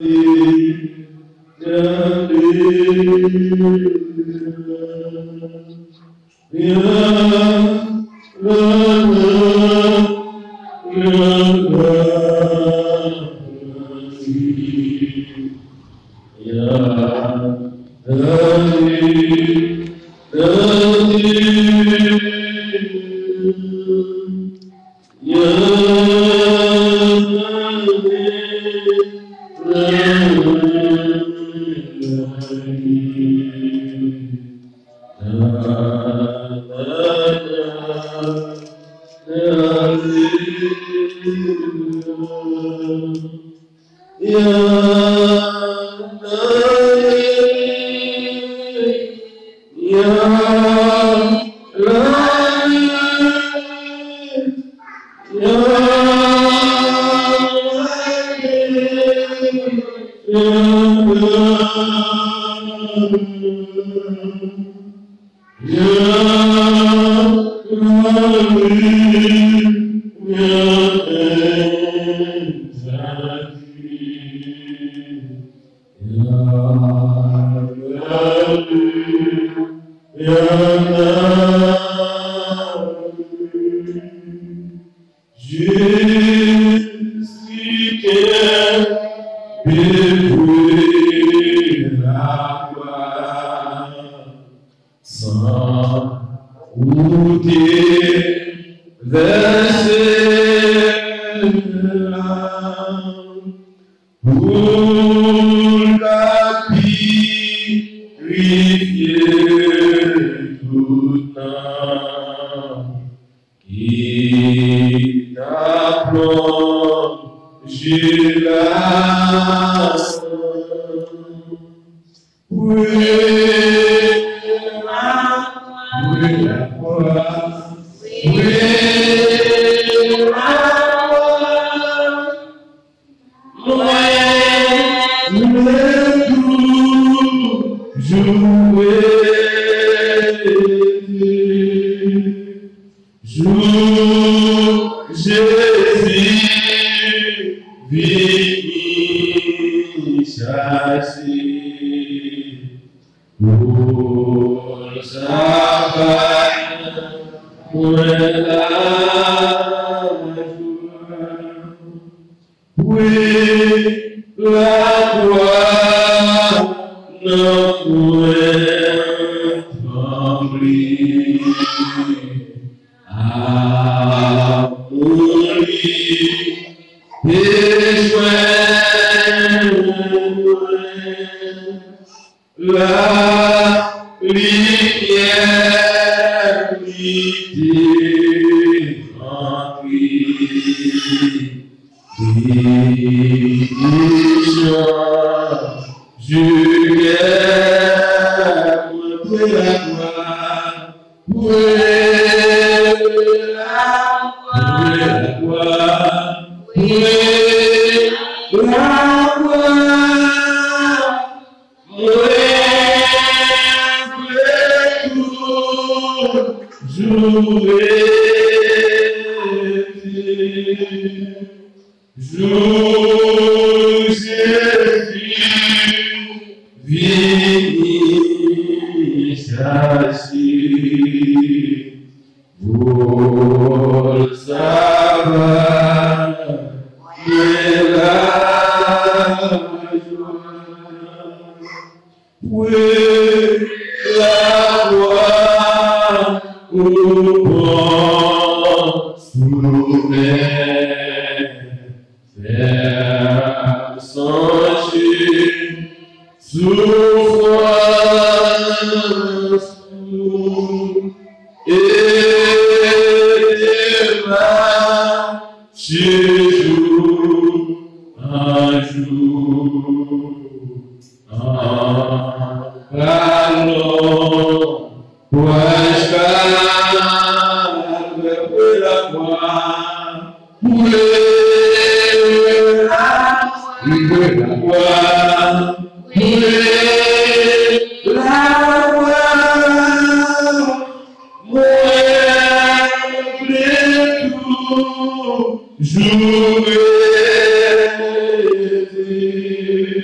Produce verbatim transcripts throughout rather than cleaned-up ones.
Jouer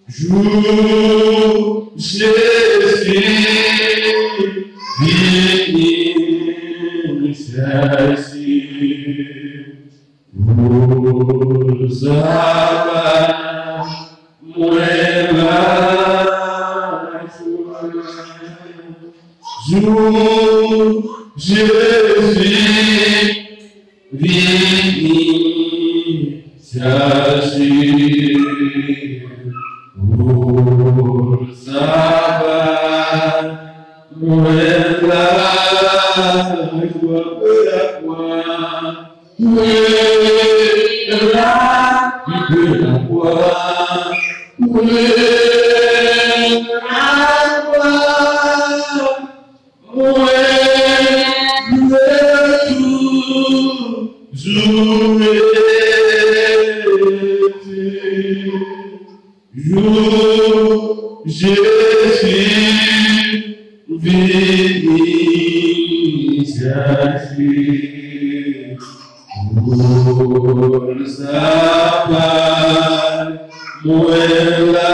Jour, Jésus, vini, chercher, vous avoir, moi la joie. Jour, Jésus, vini, chercher, vous avoir, moi la joie de la foi. Oui, la de la foi. Oui, la foi. Oui, le jour, jour, Jésus, vini, chercher, pour savoir, moi la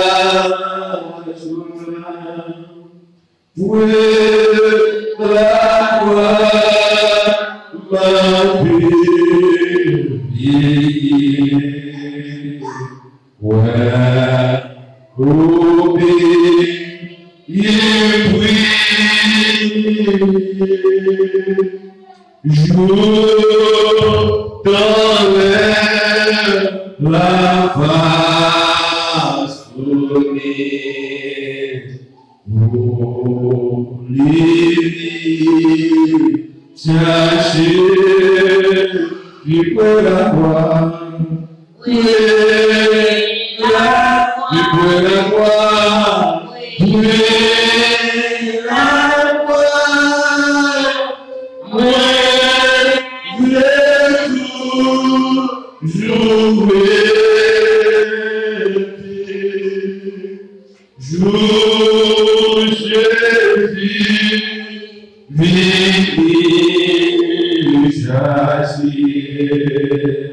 joie, pour la gloire, ma vie, ouais, obéir, jour dans la face tournée, oh, livre, chercher, il peut la voir, oui, la, il peut la voir, oui, la voir, oui, jouer, jour, Jésus, vini, chercher,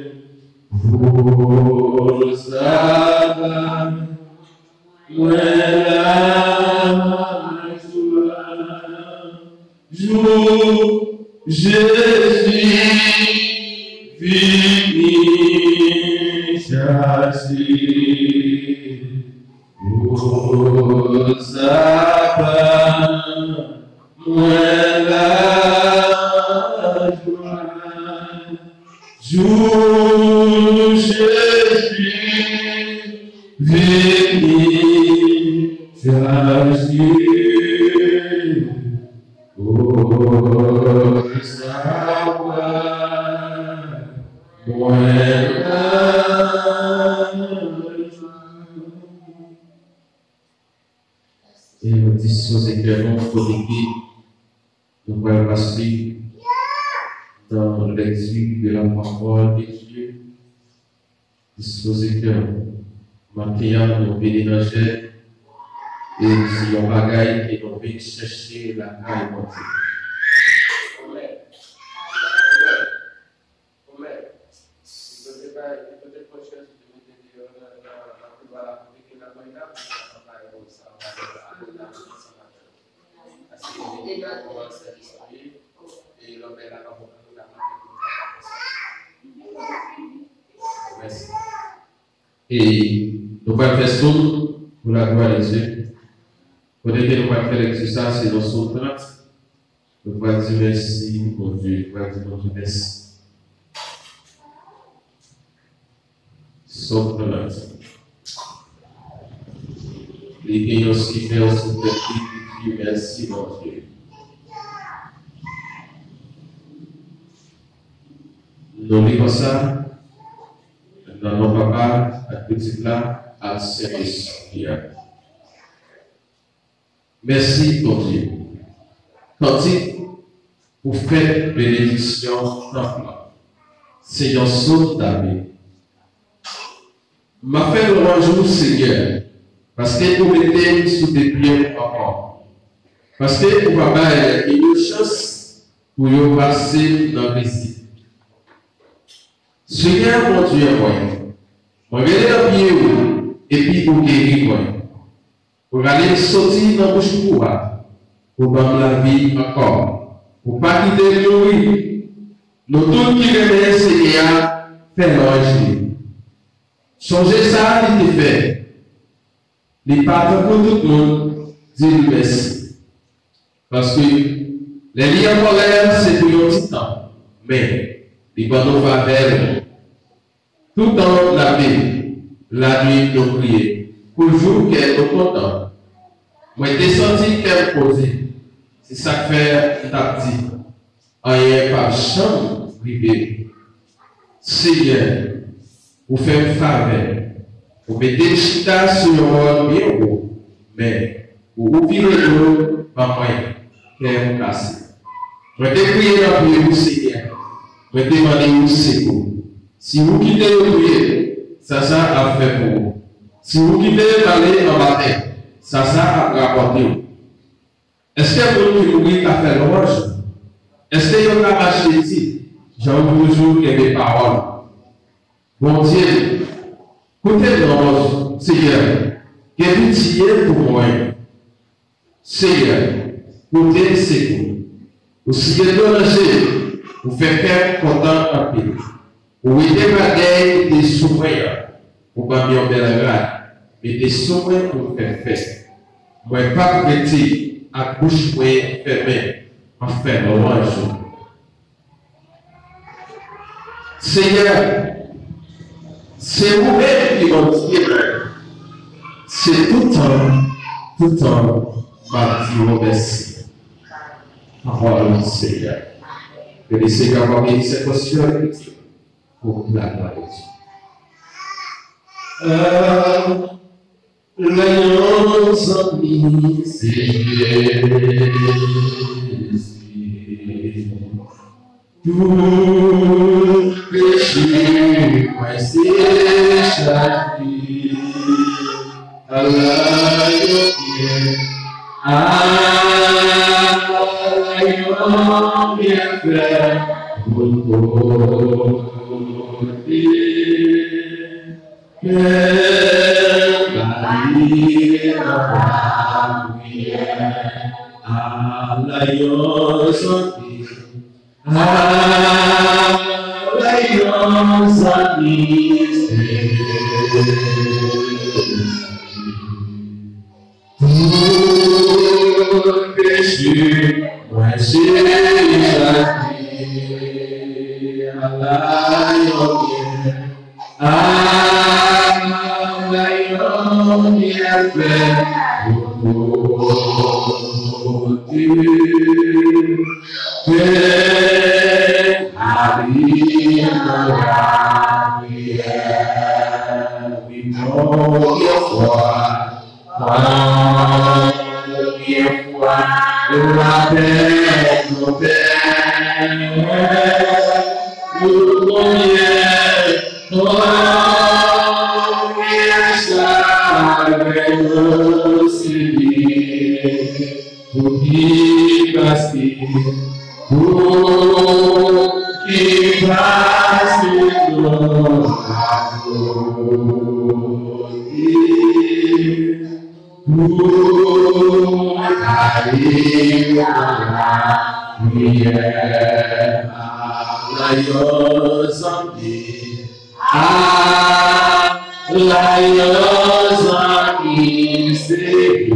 pour savoir, moi la joie, jour, Jésus, vini, chercher, pour savoir, moi la joie, jour, Jésus, vini, chercher, pour savoir, moi la et nous disons également chroniquer, nous allons passer dans l'exil de la parole de Dieu. Disposez que maintenant nous pénénager et si on bagaille et nous venons chercher la caille montée. Et nous allons faire tout pour la gloire de Dieu. Pour que nous allons faire l'exercice et nous sommes trente. Nous allons dire merci, mon Dieu. Nous allons dire mon Dieu merci. Sommes trente. Les gagnants qui fait aussi de merci, mon Dieu. Nous vivons ça. Dans nos papas, à petit là, à service. Merci, ton Dieu. Tandis pour faire bénédiction temple. Seigneur, saute David. M'a fait le bonjour, Seigneur, parce que vous mettez sous des pieds encore. Parce que vous avez une chance pour vous passer dans le visite. Seigneur, mon Dieu, moi, je vais dans pied et puis vous guérir Pour aller sortir dans la bouche pour pour donner la vie encore. Pour pas quitter le nourrir. Nous tous qui remettent Seigneur, fait l'ange. Songez ça, il te fait. Les parents pour tout le monde, disent merci. Parce que les liens en colère, c'est pour un petit temps. Mais les bonnes faveurs, tout dans la vie, la nuit, nous prions. Pour le jour qu'elle est content. Moi, j'ai senti qu'elle posait. C'est ça que fait ta petite. Rien par chambre privée. Seigneur, vous faites une faveur. Vous mettez des chita sur le rôle bien haut. Mais vous ouvrez l'eau par moyen. Qu'elle vous casse. Je vais prier dans le prier, Seigneur. Je vais demander où c'est vous. Si vous quittez le prier, ça, ça a fait pour vous. Si vous quittez d'aller en bataille, ça, ça a rapporté vous. Est-ce que vous qui oubliez à faire l'orage? Est-ce que vous avez marché ici? J'ai toujours des paroles. Bon Dieu, côté l'orage, Seigneur, que vous tirez pour moi. Seigneur, côté c'est vous. Vous signez danger, vous faites faire content un peu. Vous mettez ma gueule des souvenirs pour pas bien belle grade, mais des souvenirs pour faire faire. Moi, pas petit, à bouche fermée, à faire l'orange. Seigneur, c'est vous-même qui m'en tirez. C'est tout le temps, tout le temps, ma dit merci. Parole Seigneur. Que le Seigneur va bénir cette posture avec Dieu pour la gloire de Dieu. Euh, l'alliance en vie, c'est Jésus. Tout péché, moi c'est chaque vie. Allah, ayons bien fait pour côté. Que la vie la prière, alliance en vie, alliance en vie, tout péché, moi j'ai chaque alliance bien, alliance bien fait pour Dieu. Que la vie la prière, oui, mon foi, combien fois la paix nous perd, combien, combien chaque nous subit, pour qui passe, pour qui passe nos pour aller à la prière, à l'alliance en vie, à l'alliance en vie, c'est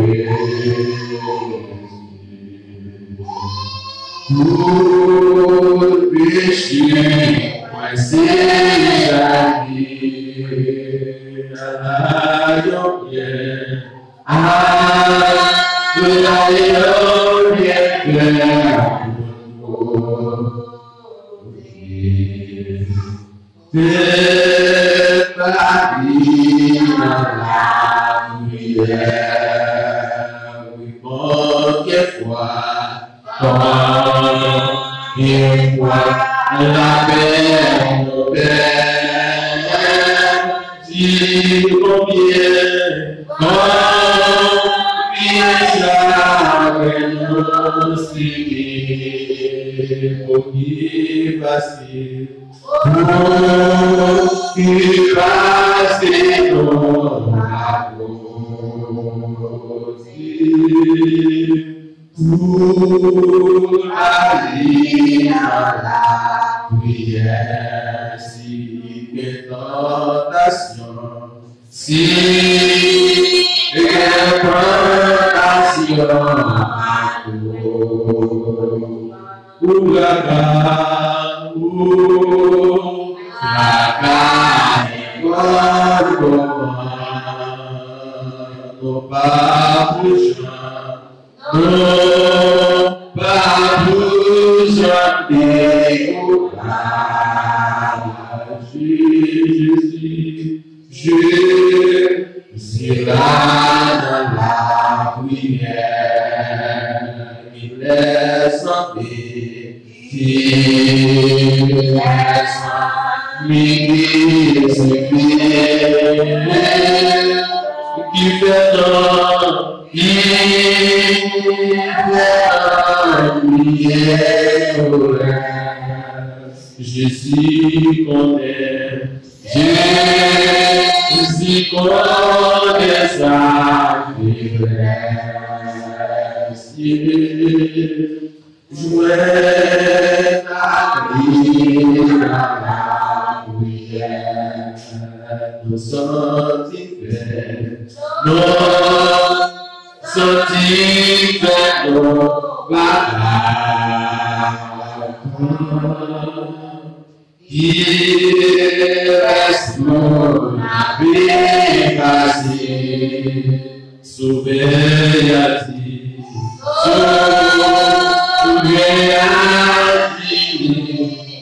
tout péché, moi c'est la vie, à l'alliance bien. Ah, l'alliance bien claire pour Dieu. C'est la vie dans la prière, oui, combien fois, combien fois, la paix nous perd, dis combien, combien nous subit, pour qui passe, pour qui passe nos rapports. pour aller dans la prière, si les tentations, si les tentations, pour la gamme, pour la gamme, non pas besoin, non pas besoin de Jésus, je suis là dans la prière, il laisse tomber, il laisse m'aider, c'est qui fait tant, qui fait tant, Jésus connaît, Jésus connaît sa faiblesse. Jouer ta vie dans la prière, nos sentiments, nos sentiments, nos bagages. Il reste mon vie facile, sauver-y, sauver-y,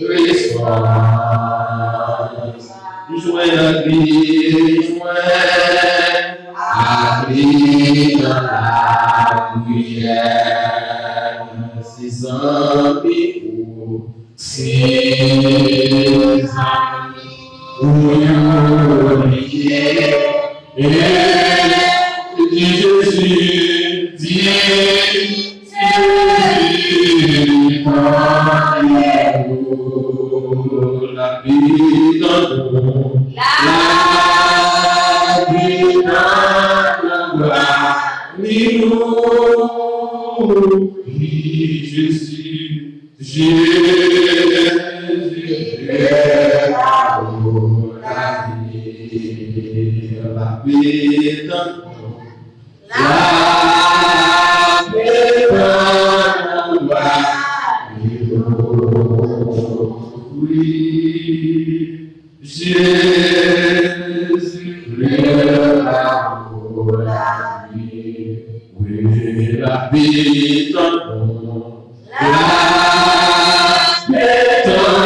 response. Joins la vie, joins la vie dans la prière, ses amis pour ses amis pour unifier. Et dis Jésus, dis Jésus, la vie dans nous, la vie dans nous, nous, Jésus, Jésus, l'amour, la vie, la vie dans nous, la vie dans nous, oui, Jésus, l'amour, la vie, oui, la vie dans nous, la vie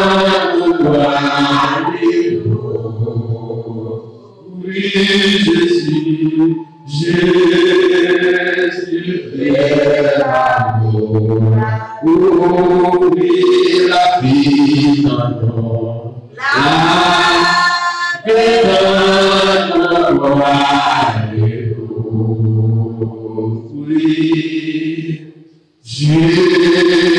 dans nous, oui, Jésus, Jésus, l'amour, oui, la vie dans nous, la vie dans nous, oui, Jésus,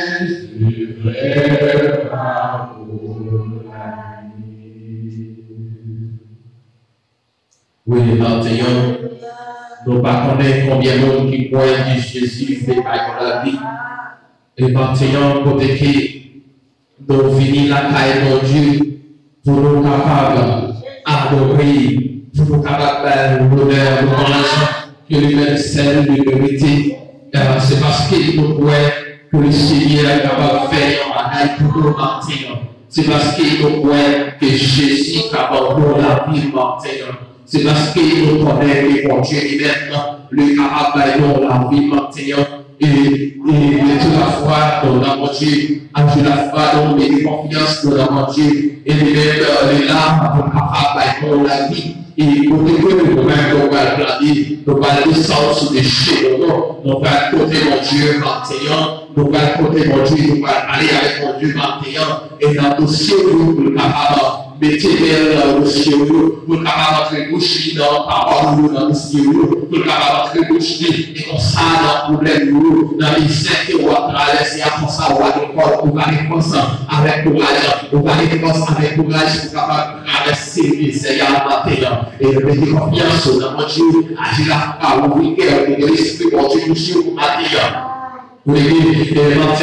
oui, maintenant, nous ne connaissons pas combien de monde qui croient que Jésus fait pas dans la vie. Et maintenant, côté qui nous venons la caille de Dieu pour nous capables d'adorer, pour nous capables de l'honneur, de l'ange, que lui-même celle de vérité. C'est parce que nous croyons que le Seigneur est capable de faire un bagaille pour nous maintenant. C'est parce que nous croyons que Jésus est capable de la vie maintenant. C'est parce que nous connaissons que mon Dieu lui-même, lui capable de la vie maintenant. Et, et toute la foi dans mon Dieu, toute la foi dans les confiance dans mon Dieu, et lui-même les larmes pour capable de la vie. Et pour que nous-mêmes, nous allons regarder, nous allons descendre sur des cheveux, nous allons côté mon Dieu maintenant, nous allons côté mon Dieu, nous allons aller avec mon Dieu maintenant, et dans le dossier, nous sommes capables mettez-les dans le dossier, pour capable d'entrer bouche dans la parole, dans le dossier, pour capable d'entrer bouche et comme ça, dans le problème, dans les misère que vous traversez, à ça, vous allez vous allez avec courage, vous allez avec courage pour capable de traverser les misères à matin. Et mettez confiance dans mon Dieu, agir la parole, vous avez l'esprit pour Dieu, monsieur, pour matin. Vous voyez, vraiment,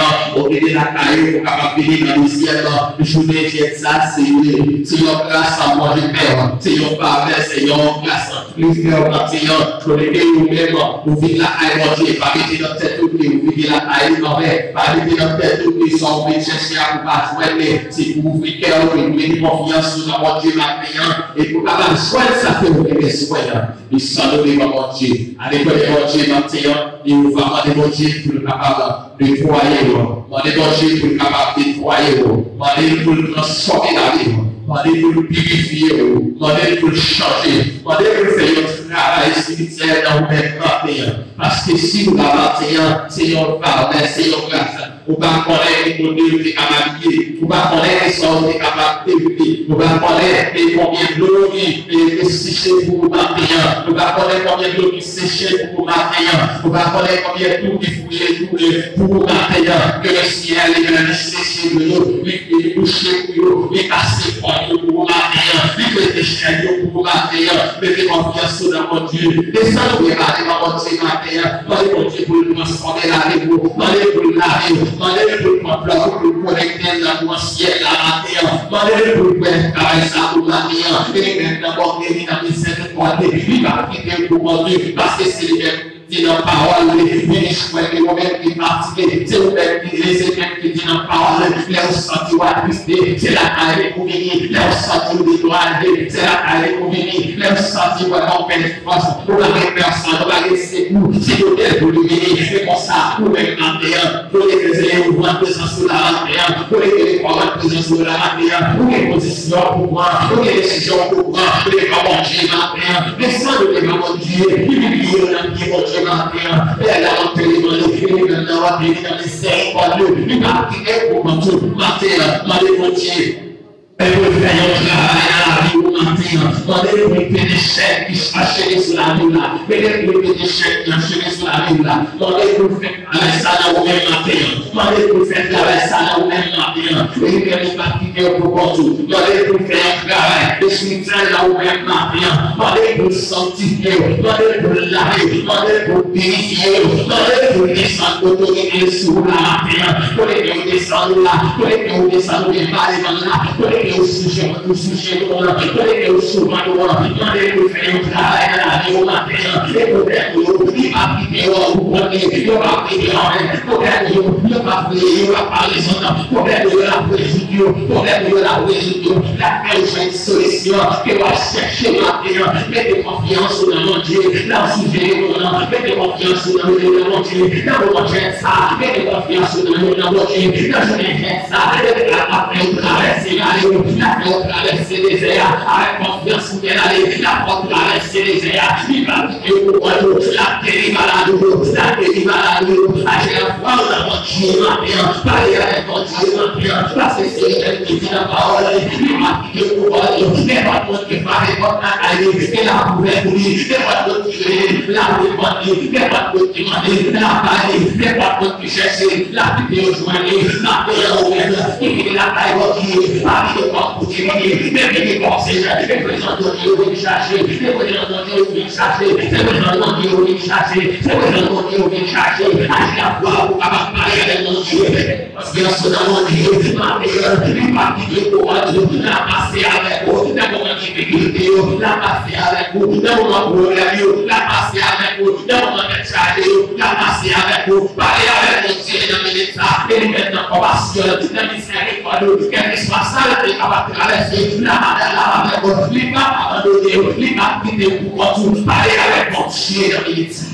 on est la caille, on capable de venir dans le ciel, le journée de ça, c'est une grâce à moi, je père, c'est une parole, c'est une grâce. Les frères, maintenant, pour les pays nous-mêmes, vous vivez la caille, mon Dieu, pas vivre dans tête tout qui, vous vivez la caille, non, mais pas vivre dans tête tout qui, sans vous chercher à vous pas jouer, c'est pour vous ouvrir cœur, pour vous mettre confiance dans mon Dieu, maintenant, et pour capable soigner ça que vous voulez soigner. Il s'en donne, mon Dieu, allez, mon Dieu, maintenant, et vous va demander, mon Dieu, pour le capable de nettoyer, demander mon Dieu pour le capable de nettoyer, demander pour le transformer la vie, demander pour le purifier, demander pour le changer, demander pour le faire un travail spirituel dans vous-même matin. Parce que si vous l'avez c'est un pardon, c'est une grâce. Vous ne pouvez pas connaître les modèles de capacités, vous ne pouvez pas connaître les sortes de capacités, vous ne pouvez pas connaître combien de l'eau qui est séchée pour vous matin, vous ne pouvez pas connaître combien de l'eau qui est séchée pour vous matin, vous ne pouvez pas connaître combien de l'eau qui fouille pour vous matin, que le ciel est venu sécher de l'eau, il est bouché pour vous, il est cassé pour vous matin, il est déchiré pour vous matin, mettez confiance dans mon Dieu, descendez regarder dans mon Dieu matin, demandez mon Dieu pour le transformer la vie, demandez pour le laver. Demandez pour le complot, pour le connecter dans le ciel, la matin. Demandez pour le faire ça pour la matin. Et maintenant, pour venir dans les sept côtés, il va quitter pour mon Dieu, parce que c'est les mêmes. Dit dans la parole, les ministres qui vous-même qui pratiquent, c'est vous-même qui les mêmes qui disent dans la parole, les ressentis ou attristés, c'est la caille pour venir, les ressentis ou découragés, c'est la caille pour venir, les ressentis ou avoir peine de force, pour la personne, pour la laisser vous, c'est l'hôtel pour le venir, c'est comme ça, pour les matin, pour les créer, pour la présence sur la matin, pour les paroles présence sur la matin, pour les positions pour moi, pour les décisions pour moi, pour les manger matin, les sangs de les manger, les milliers de pieds pour Dieu. Elle a entré dans le crime, elle a entré dans les seins, il a quitté pour matin, matin, matin, elle veut faire un travail à la vie au matin. Demandez pour les pédéchets qui sont achevés sur la vie là. Demandez pour les pédéchets qui sont achevés sur la vie là. Demandez pour faire travail ça dans le même matin. Demandez pour faire travail ça dans le même matin. Et il ne pas quitter pour partout. Demandez pour faire un travail spirituel dans le même matin. Demandez pour sanctifier. Demandez pour laver. Demandez pour purifier. Demandez pour descendre l'autorité sur la matin. Pour les descendre là. Pour les descendre les balles là. Au sujet, au sujet, au sujet, au souvent, demandez pour faire un travail dans la vie au matin, et pour faire que il va quitter, vous prenez, il va quitter en même, pour faire que il va prier, il va parler son nom, pour faire que la présidure, pour faire que la présidure, la paix, une solution, que va chercher matin, mettez confiance dans mon Dieu, dans le sujet, mettez confiance dans le Dieu, dans mon Dieu, dans mon Dieu, ça, mettez confiance dans le Dieu, dans mon Dieu, dans mon Dieu, ça, mettez la paix, traverser la la porte traverser les airs, avec confiance pour qu'elle allait, la porte traverser les airs, il va quitter au royaume, la terre malade, la terre malade, agir la foi dans mon Dieu, parler avec mon Dieu, parce que c'est elle qui dit la parole, il va quitter au royaume, mais pas contre qui va répondre à la vie, et la pouvait mourir, mais pas contre qui veut la répondre, mais pas contre qui demander, la parler, mais pas contre qui chercher, la quitter au joigner, la terre ouverte, qui vient la taille au Dieu, pour témoigner, mais venez penser, les présidents de Dieu viennent chercher, les présidents de Dieu viennent chercher, les présidents de Dieu viennent chercher, les présidents de Dieu viennent chercher, agir la foi pour capable parler avec mon Dieu, parce que dans mon Dieu, ma mère, il m'a dit pour moi, la passer avec vous, la moment difficulté, la passer avec vous, la moment problème, la passer avec vous, la moment de charger, la passer avec vous, parler avec mon Dieu dans mes états, et maintenant compassion, la miséricorde, qu'elle soit sale, elle va traverser la madame, la madame, il va abandonner, il va quitter pour tout, parler avec mon Dieu dans mes états.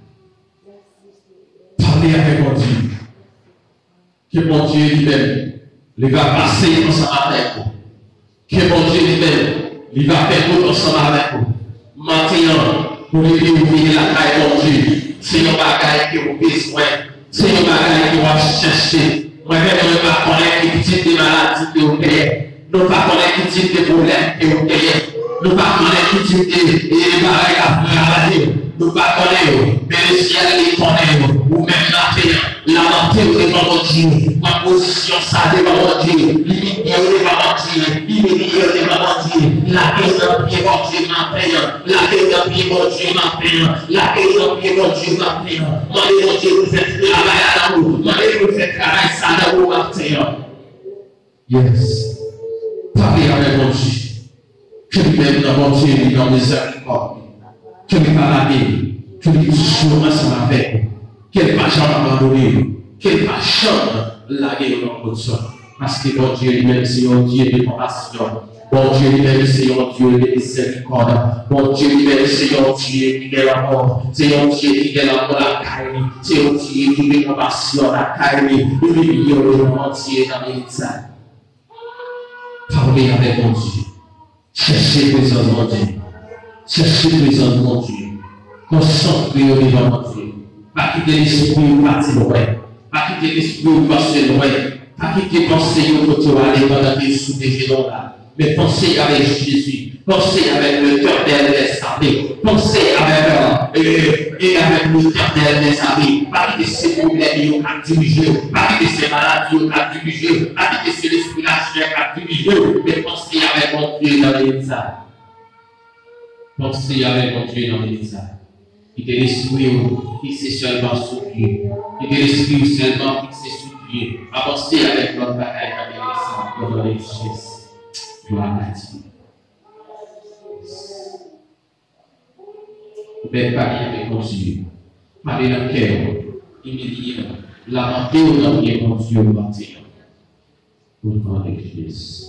Parler avec mon Dieu. Que mon Dieu lui-même, il va passer ensemble avec vous. Que mon Dieu lui-même, il va faire tout ensemble avec vous. Maintenant, pour lui ouvrir la caille mon Dieu, c'est un bagage que vous besoin, c'est un bagage que vous cherchez. Moi-même, je ne vais pas connaître les petites maladies que vous faites. Nous ne pas connaître qui type de problème que vous avez. Nous ne pas connaître qui type de barrières à faire. Nous ne pas connaître, mais le ciel les connaît, ou même la terre, la montée devant mon Dieu, ma position ça devant mon Dieu, limite devant mon Dieu, immédiat devant mon Dieu, la guerre de pied mon Dieu m'appelle, la guerre de pied mon Dieu m'appelle, la guerre de pied mon Dieu m'appelle, mon Dieu vous faites travail à l'amour, mon Dieu vous faites travail ça dans vos matin. Yes. Parlez avec mon Dieu. Que lui-même dans mon Dieu, lui dans miséricorde. Que lui parle, que lui toujours ensemble avec. Qu'elle ne va jamais abandonner. Qu'elle ne va jamais laguer dans notre sol. Parce que mon Dieu lui-même, c'est un Dieu de compassion. Mon Dieu lui-même, c'est un Dieu de miséricorde. Mon Dieu lui-même, c'est un Dieu qui est l'amour. C'est un Dieu qui est l'amour la carne. C'est un Dieu qui est compassion la carne. Il est le monde entier dans l'église. Parlez avec mon Dieu. Cherchez la présence de mon Dieu. Cherchez la présence de mon Dieu. Concentrez-vous devant mon Dieu. Pas quitter l'esprit ou partir loin. Pas quitter l'esprit ou passer loin. Pas quitter penser au côté où aller pendant que sous des genoux là. Mais pensez avec Jésus. Pensez avec le cœur des amis. Pensez avec, euh, et avec le cœur des amis. Pas quitter ces problèmes qui ont dirigé. Pas quitter ces maladies qui ont dirigé. Pas quitter ces esprits là qui ont dirigé. Mais pensez avec mon Dieu dans l'église. Pensez avec mon Dieu dans l'église. Il est l'esprit fixé seulement sur Dieu. Il est l'esprit seulement fixé sur Dieu. Avancez avec notre bataille dans l'église. Gloire à Dieu. Vous pouvez parler avec mon Dieu. Parler dans le cœur. Humilier. Lamenter au nom de mon Dieu. Lamenter. Au nom de Christ.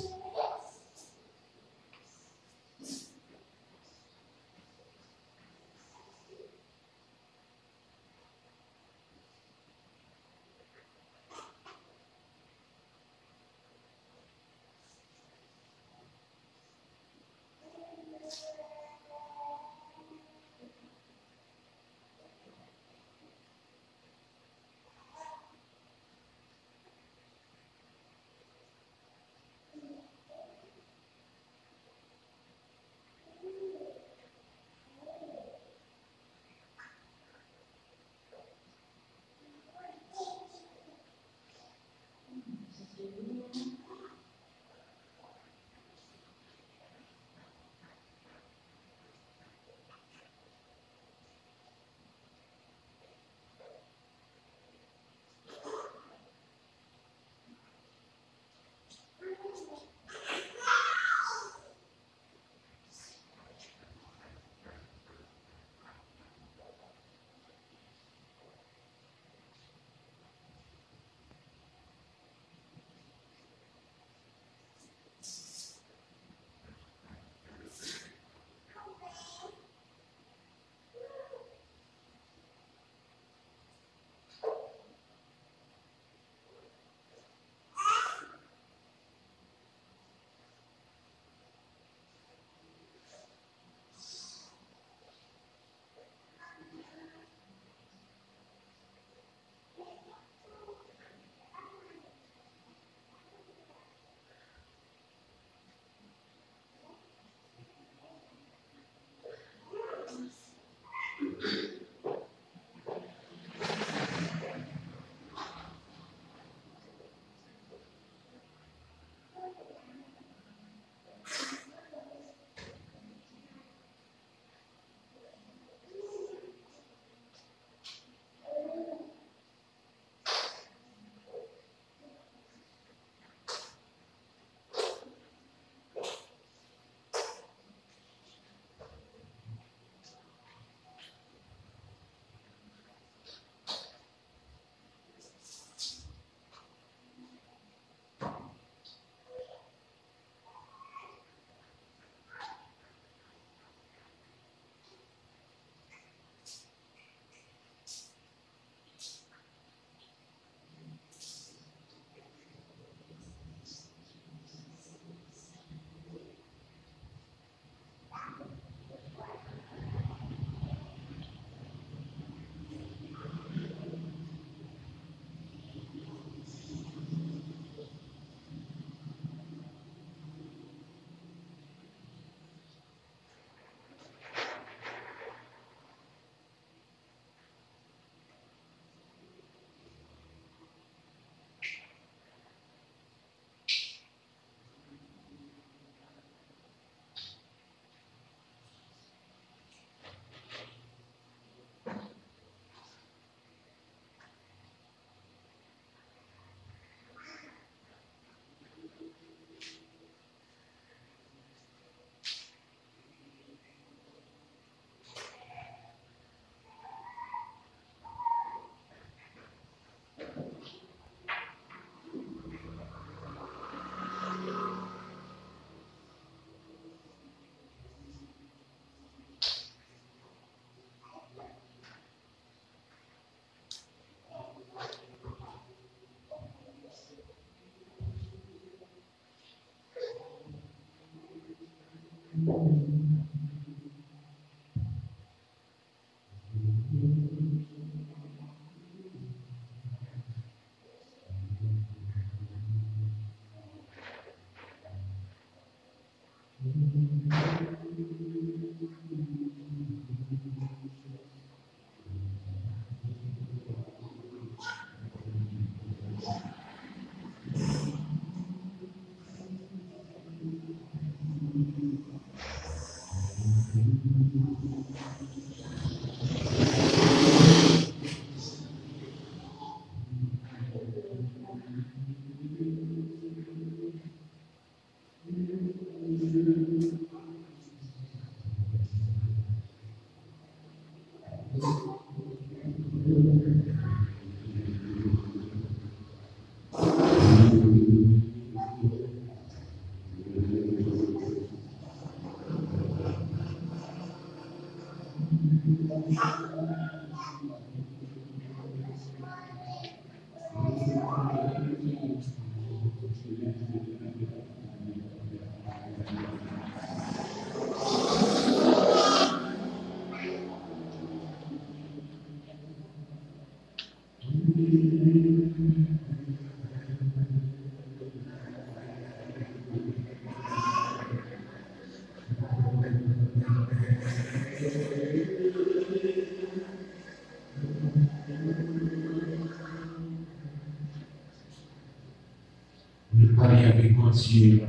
Parler avec mon Dieu.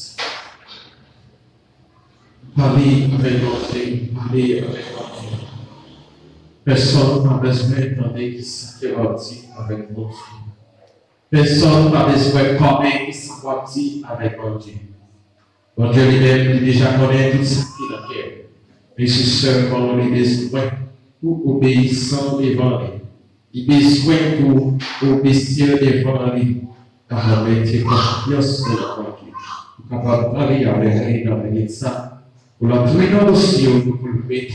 Parler avec mon Dieu. Parler avec mon Dieu. Personne n'a besoin d'entendre qui s'accordit avec mon Dieu. Personne n'a besoin de connaître qui s'accordit avec mon Dieu. Mon Dieu lui-même, il déjà connaît tout ce qui est dans le cœur. Mais c'est seulement les besoins pour obéissant devant lui. Il besoin pour obéir devant lui. Car on été confiance de la Dieu. Capable de parler avec lui dans le ça. Pour la trouver dans le dossier, pour le mettre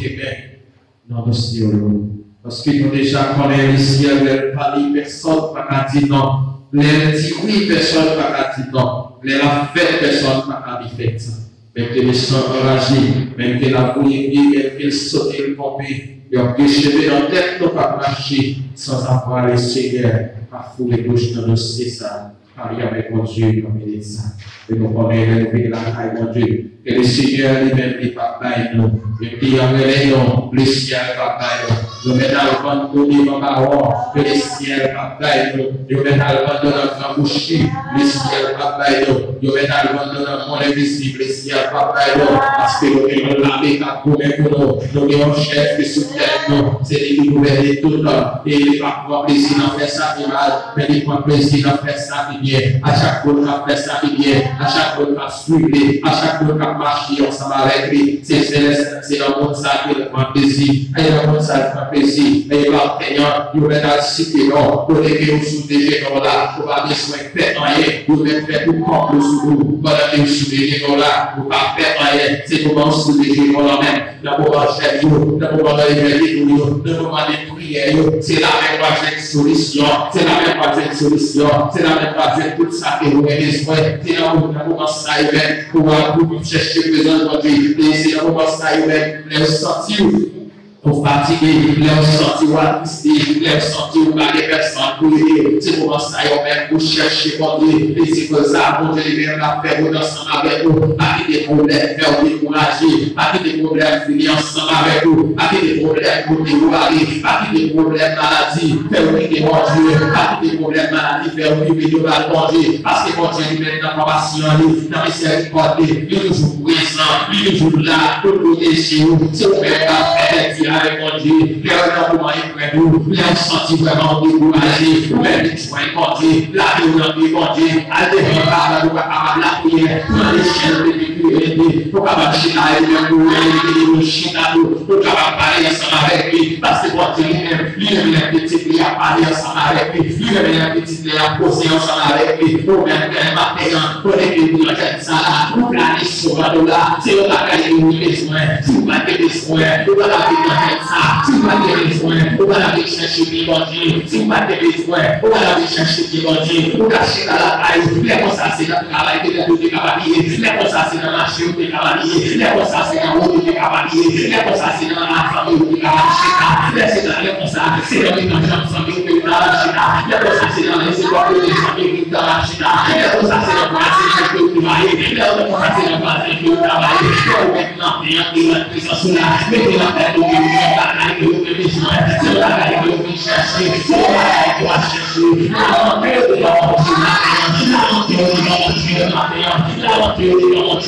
dans le dossier. Parce que nous déjà connaissons le ciel, les parler, personne ne va dire non. Les dit oui, personne ne va dire non. Les la fait, personne ne va dire ça. Même que les gens enragés, même que la bouille même qu'ils sautent le pompé, ils ont péché dans la tête, nous pas marcher sans avoir le Seigneur à fouler gauche dans le dossier ça. Parler avec mon Dieu, comme il dit ça. Et nous connaissons lever la caille, mon Dieu. Que le Seigneur lui-même n'est pas bail nous. Et puis en réveillant, le ciel va bail nous. Nous mettons le vent de nos parents, que le ciel va bail nous. Nous mettons le vent de notre bouche, le ciel va bail nous. Nous mettons le vent de notre monde invisible, le ciel va bail nous. Parce que nous avons lavé la commune pour nous. Nous avons un chef qui soutient nous. C'est lui qui gouverne tout le temps. Et il n'est pas pour plaisir d'en faire ça qui mal, mais il prend plaisir d'en faire ça qui bien. À chaque fois qu'on fait ça qui bien, à chaque fois qu'on suit, à chaque fois qu'on marche ensemble avec lui, c'est céleste, c'est dans le monde ça qui prend plaisir. Et dans le monde ça qui prend plaisir. Et par payant, il va dans le site là, pour les gens sous des gens là, pour pas besoin de faire rien, pour mettre faire tout comme le sous pendant que vous sous des gens là, pour pas faire rien, c'est pour qu'on sous des gens là même, dans le moment chef, dans le moment de l'éveil, dans le moment des prières, c'est la même projet de solution, c'est la même projet de solution, c'est la même projet de tout ça que vous avez besoin, c'est là où vous commencez à y mettre, pour vous chercher le présent de Dieu, et c'est là où vous commencez à y mettre, les sentir. Pour fatiguer, les sentir ou attristés, les sentir ou pas des personnes pour aider. C'est pour ça qu'on même pour chercher pour Dieu. Et c'est pour ça qu'on Dieu même la faire ensemble avec nous. Pas que des problèmes, faire décourager. Pas que des problèmes, finir ensemble avec nous. Pas que des problèmes pour décourager. Pas que des problèmes maladie, faire oublier mon Dieu. Pas que des problèmes maladie, faire oublier de la Dieu. Parce que mon Dieu lui-même dans la passion, dans les miséricorde, il est toujours présent, il est toujours là pour protéger nous. C'est pour faire la avec mon Dieu, les gens près nous, les sentis vraiment découragés, même les soins mon Dieu, la violence mon Dieu, à des repas, nous pas la prière, dans les chaînes de sécurité, pour pas marcher à elle, pour aider nos chiens à nous, pour pas parler ensemble avec lui, parce que mon Dieu lui-même, lui-même les petits, il a parlé ensemble avec lui, lui-même les petits, il a posé ensemble avec lui, pour même faire ma payante, pour les bénir, ça là, pour planer sur la là, c'est on a gagné nos besoins, si vous avez besoin, vous avez si vous avez besoin, vous allez chercher des bandits. Si vous avez besoin, vous allez chercher des bandits. Vous cachez dans la caille, les constatés dans le travail de des cavaliers, les constatés dans la marché des cavaliers, les constatés dans la route des cavaliers, les constatés dans la famille des cavaliers, les constatés dans les gens famille des cavaliers, les constatés dans les écoles des familles des cavaliers, les constatés dans la classe des cavaliers, les constatés dans la classe des cavaliers. Maintenant, il y a une présence là, mais il y a une c'est la caille que vous avez besoin, c'est la caille que vous avez cherché, c'est la caille que vous avez cherché. La montée de la montée, la montée de la montée, la montée de la montée,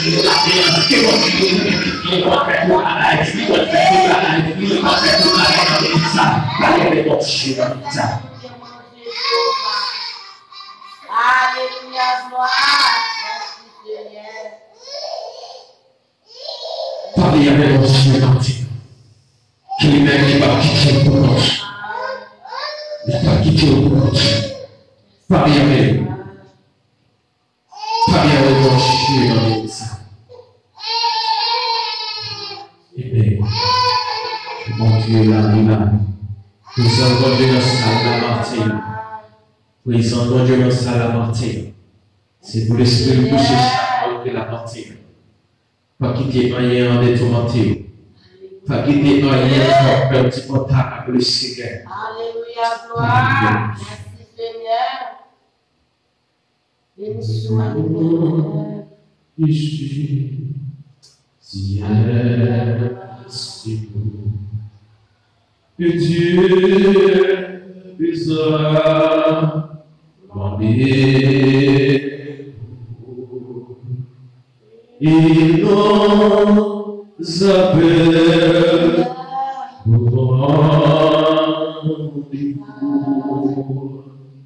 Papi avec mon chien parti. Qui n'est même pas quitté pour nous. Il n'est pas quitté pour nous. Papi avec. Papi avec mon chien dans le sang. Et mon Dieu, là, là. Nous avons Dieu dans sa martyre. Nous avons Dieu dans sa martyre. C'est pour l'esprit de toucher chaque de la martyre. Pas quitter rien de tourmenter. Pas quitter rien pour faire un petit contact avec le Seigneur. Alléluia, gloire. Merci Seigneur. Béni soit le Je suis ciel, c'est beau. Que Dieu puisse m'aider. Il nous appelle pour rendez-vous.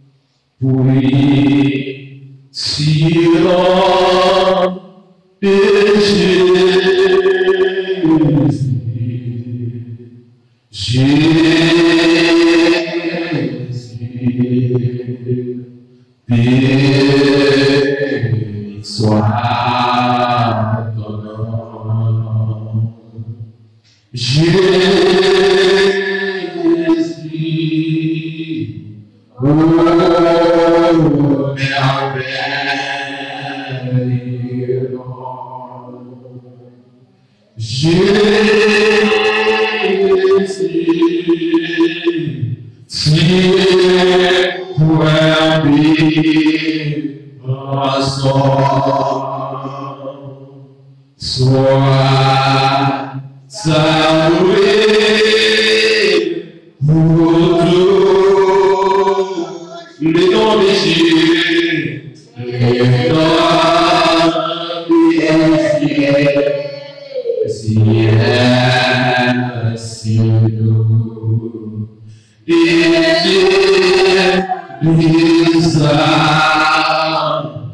Oui, si l'homme de Jésus, Jésus, béni soit ton nom. Jésus, oh merveilleux nom. Jésus, si pour un sois salué pour tous les noms de Jésus, les noms de ciel, ciel, ciel, les âmes,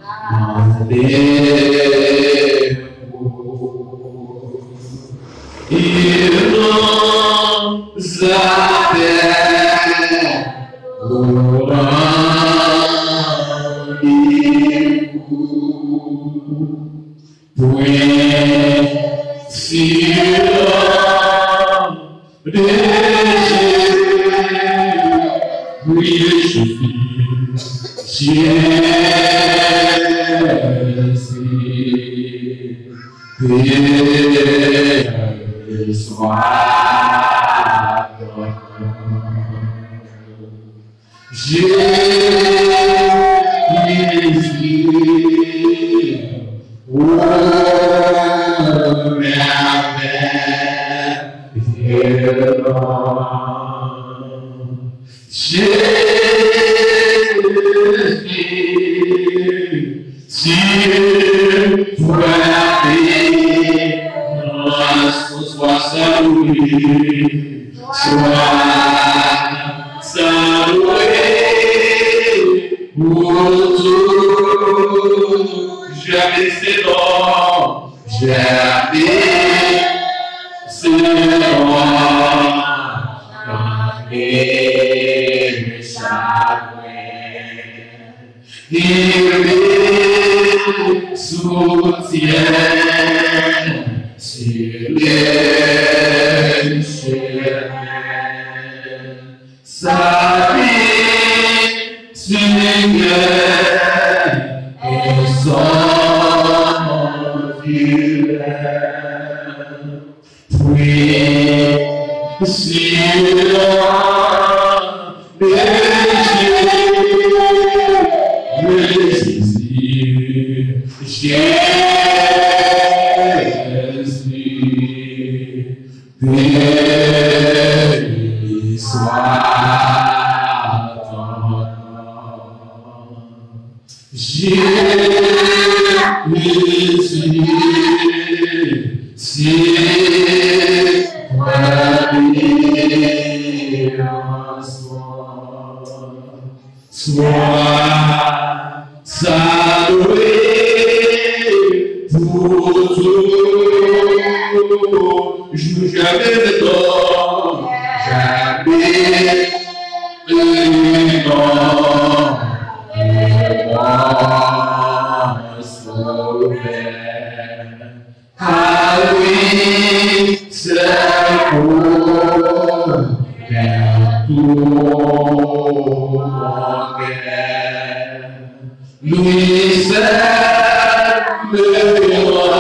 il nous appelle au rendez-vous. Oui, si l'homme de Jésus, oui, Jésus, béni soit ton nom. Jésus, oh merveilleux nom. Jésus, si vous l'avez, sois salué, sois salué pour tout. Jamais c'est bon, jamais c'est bon, jamais il me soutient. Ciel, ciel, sa vie, Seigneur, et son fidèle. Puis, si l'homme de Jésus, Jésus, béni soit ton nom. Jésus, Sois salué pour toujours, joue jamais de toi, jamais de toi, ah oui, c'est pour lui seul le roi,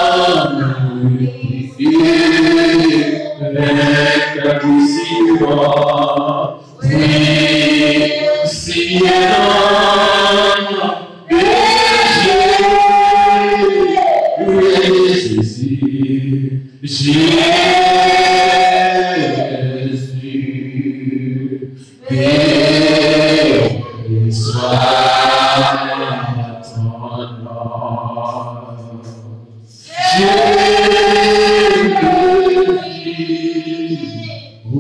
avec la poussière, oui, Seigneur, Jésus, Jésus, béni soit ton nom. Jésus, oh,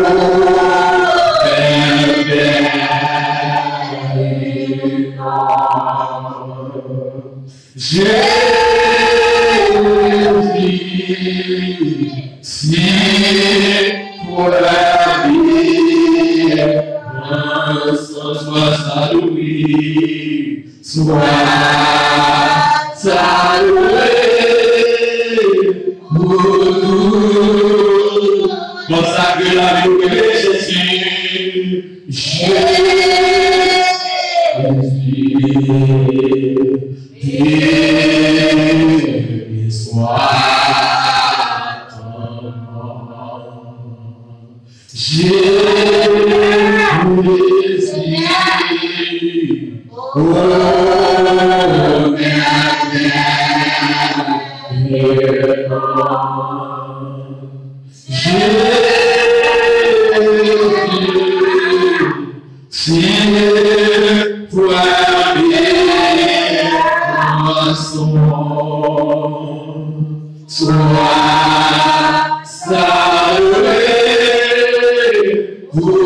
Jésus, si pour la vie, sois salué, sois salué pour nous. Consacre la vie de Jésus, Jésus, béni soit ton nom. Jésus, oh, si toi bien son sois salué pour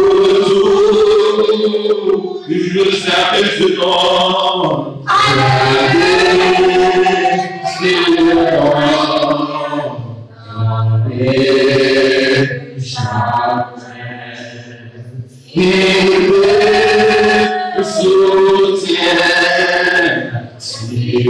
tout, je sais ce nom, c'est le nom, et jamais. Il me soutient, si tu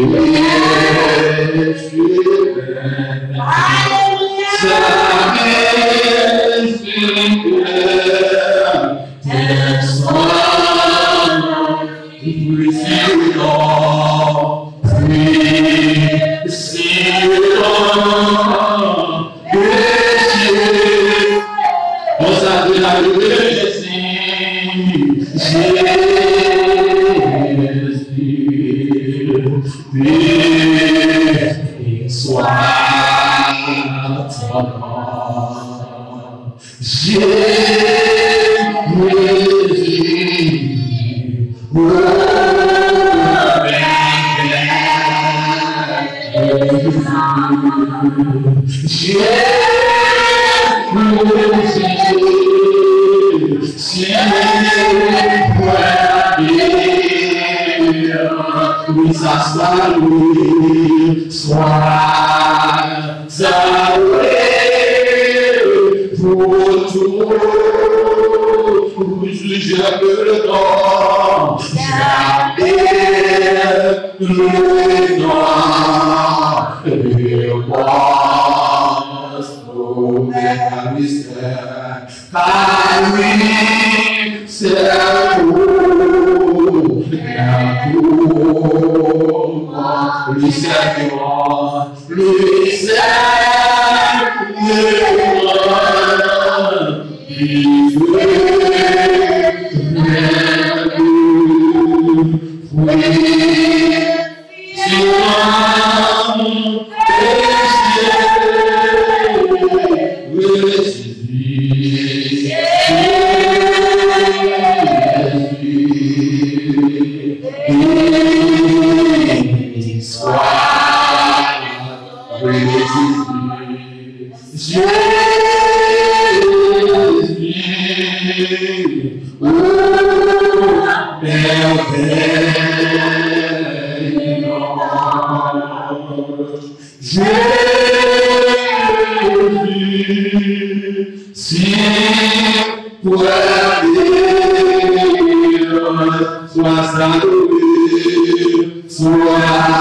Si pour sois salué, sois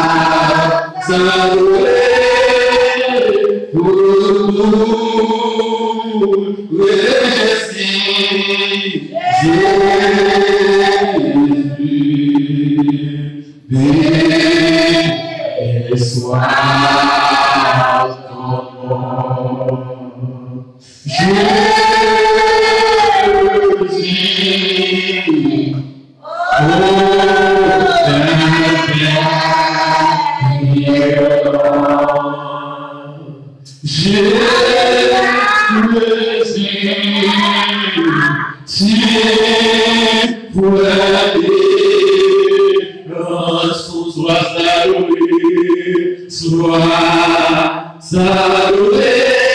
salué, pour nous, Jésus, béni soit ton nom. Jésus, oh, si pour sois salué, sois salué.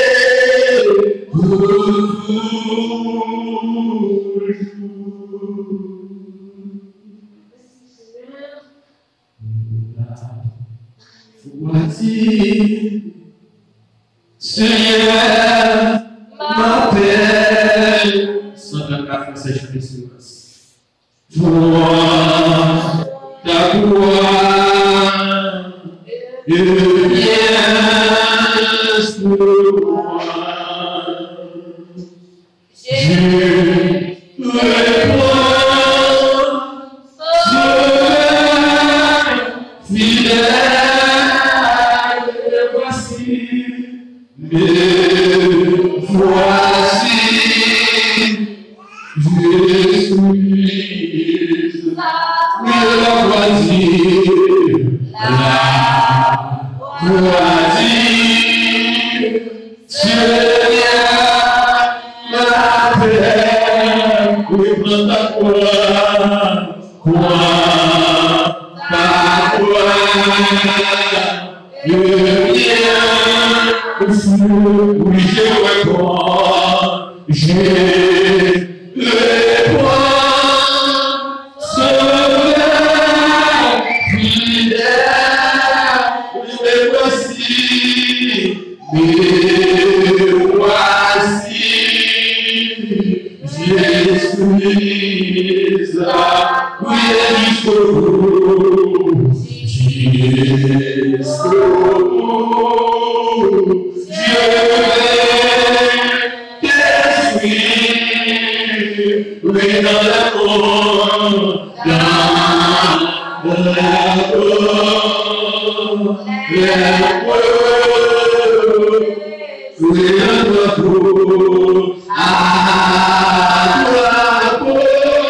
Voici, Seigneur, m'appelle. cent vingt-quatre, verset chapitre. Toi, ta gloire, et bien pour moi. Je réponds, je fidèle, voici, mais voici, Jésus, mais la voici, la voici, Seigneur, m'appelle, oui, prends ta croix, croix, ta croix, le bien, oui, je réponds, je réponds, Sauveur, fidèle, me voici, me voici, Jésus, oui, jusqu'au bout, jusqu'au bout, je vais t'essuyer, oui, dans l'amour, dans l'amour, l'amour, oui, l'amour, à l'amour,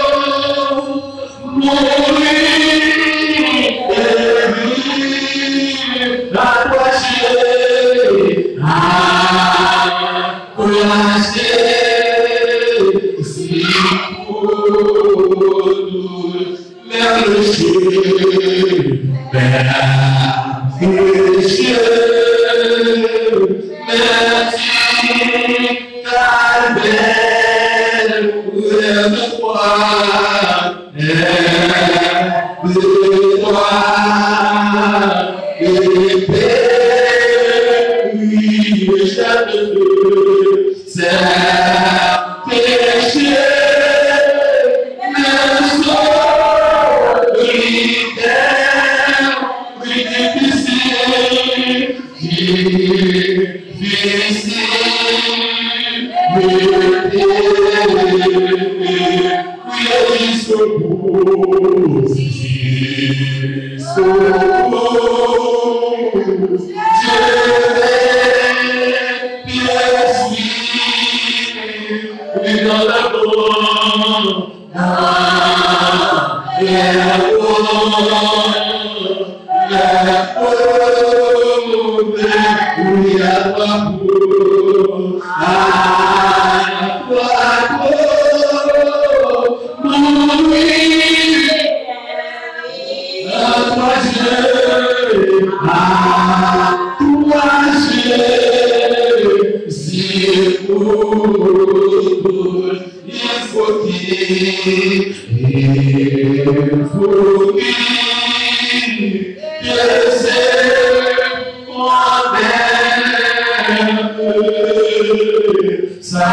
la poignée, à poignée, si pour nous, vers le ciel, vers le ciel, merci, ta belle, vers le roi, le roi, c'est péché, mais sois fidèle, oui, difficile, difficile, oui, jusqu'au bout, jusqu'au bout, je vais dans la mort, dans la mort, la mort, oui, à toi, à toi, oui, à toi, je, à toi, je, si pour il faut qu'il, il faut qu'il, je sais moi-même, ça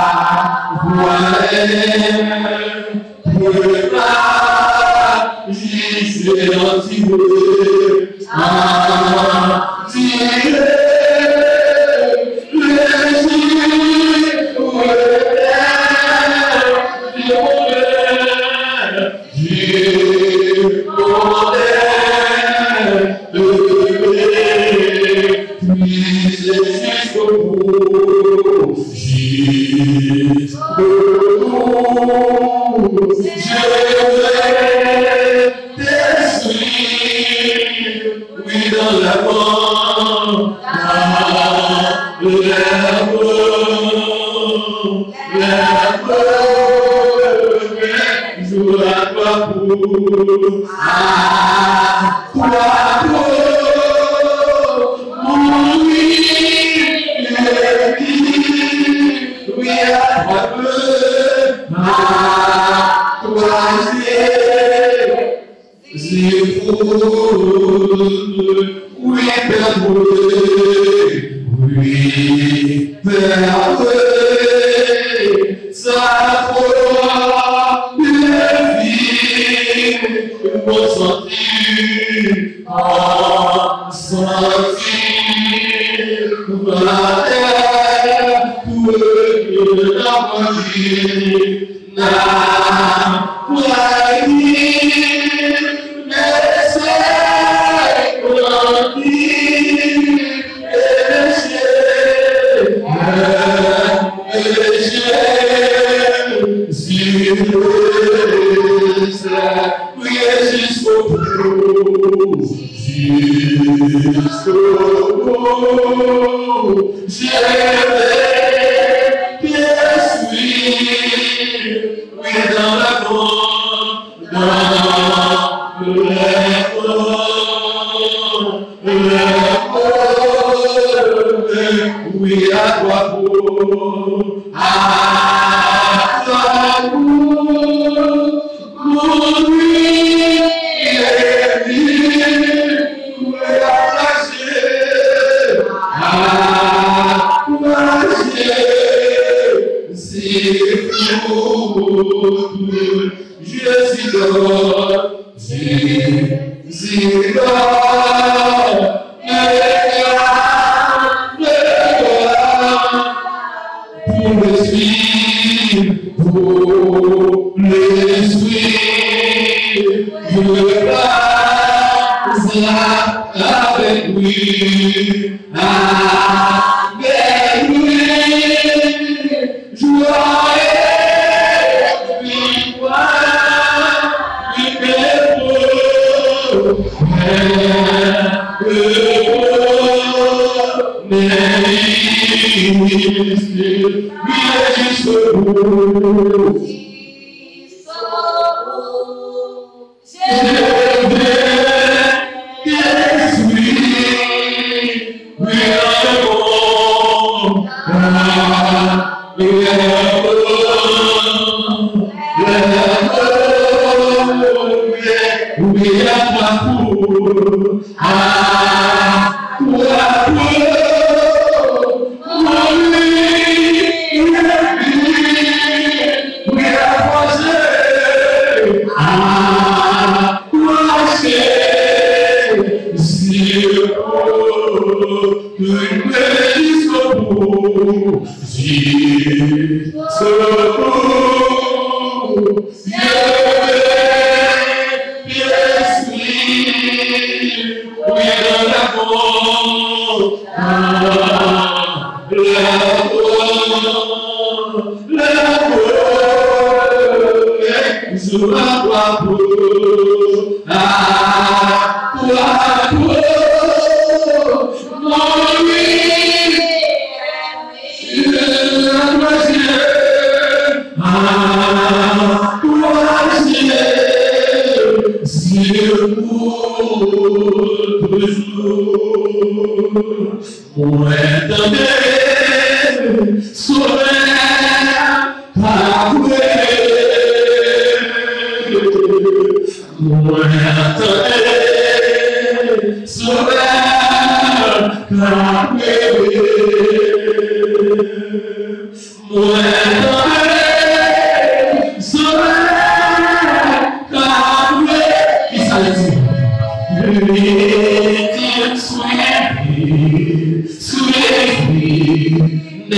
Well,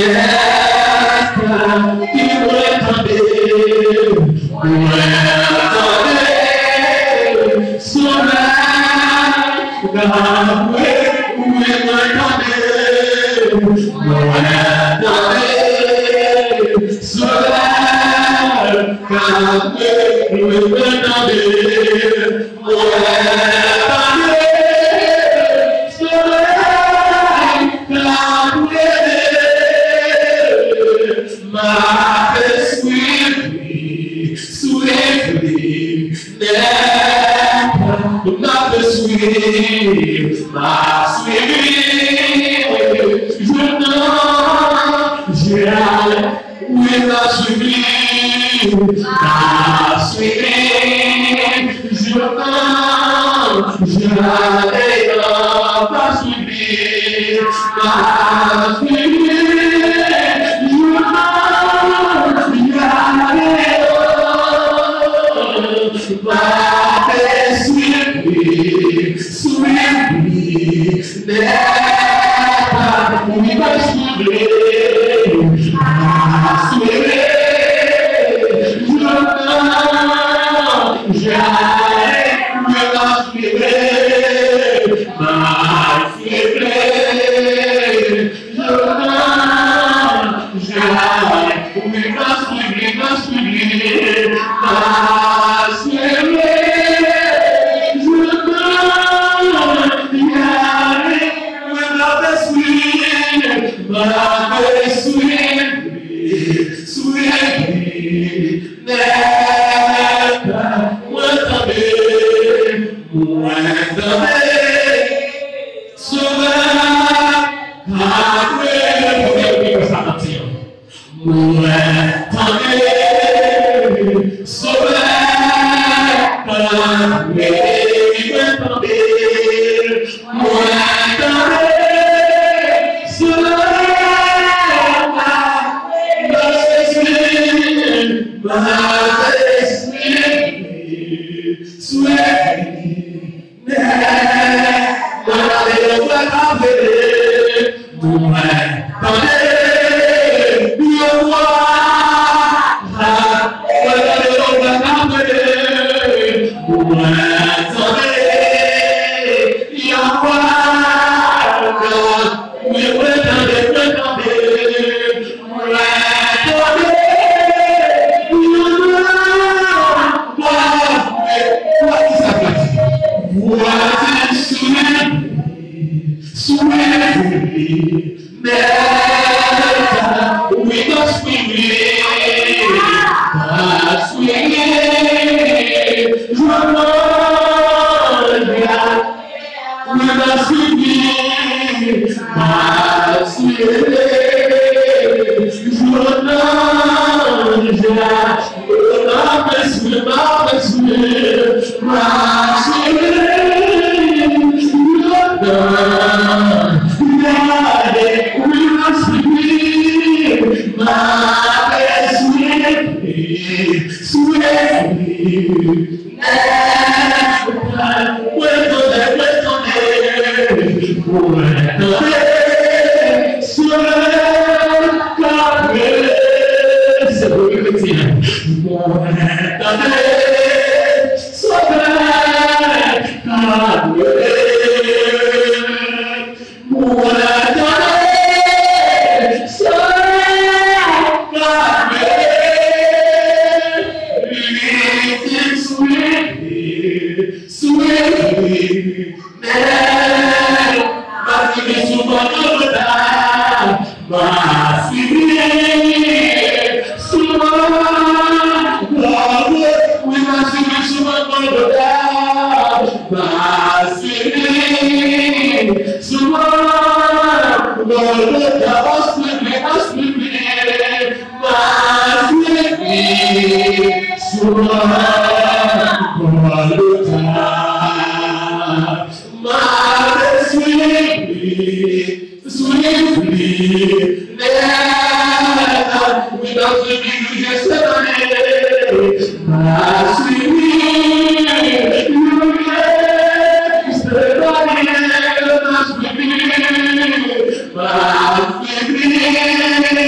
But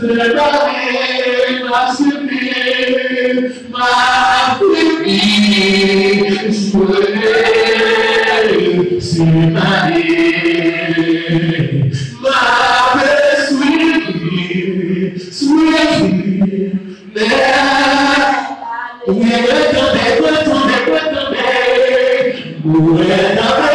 préparé ma surprise, ma surprise, jouer sur ma vie, m'avait suivi, suivi, mais oui, attendez, attendez, attendez, oui, attendez.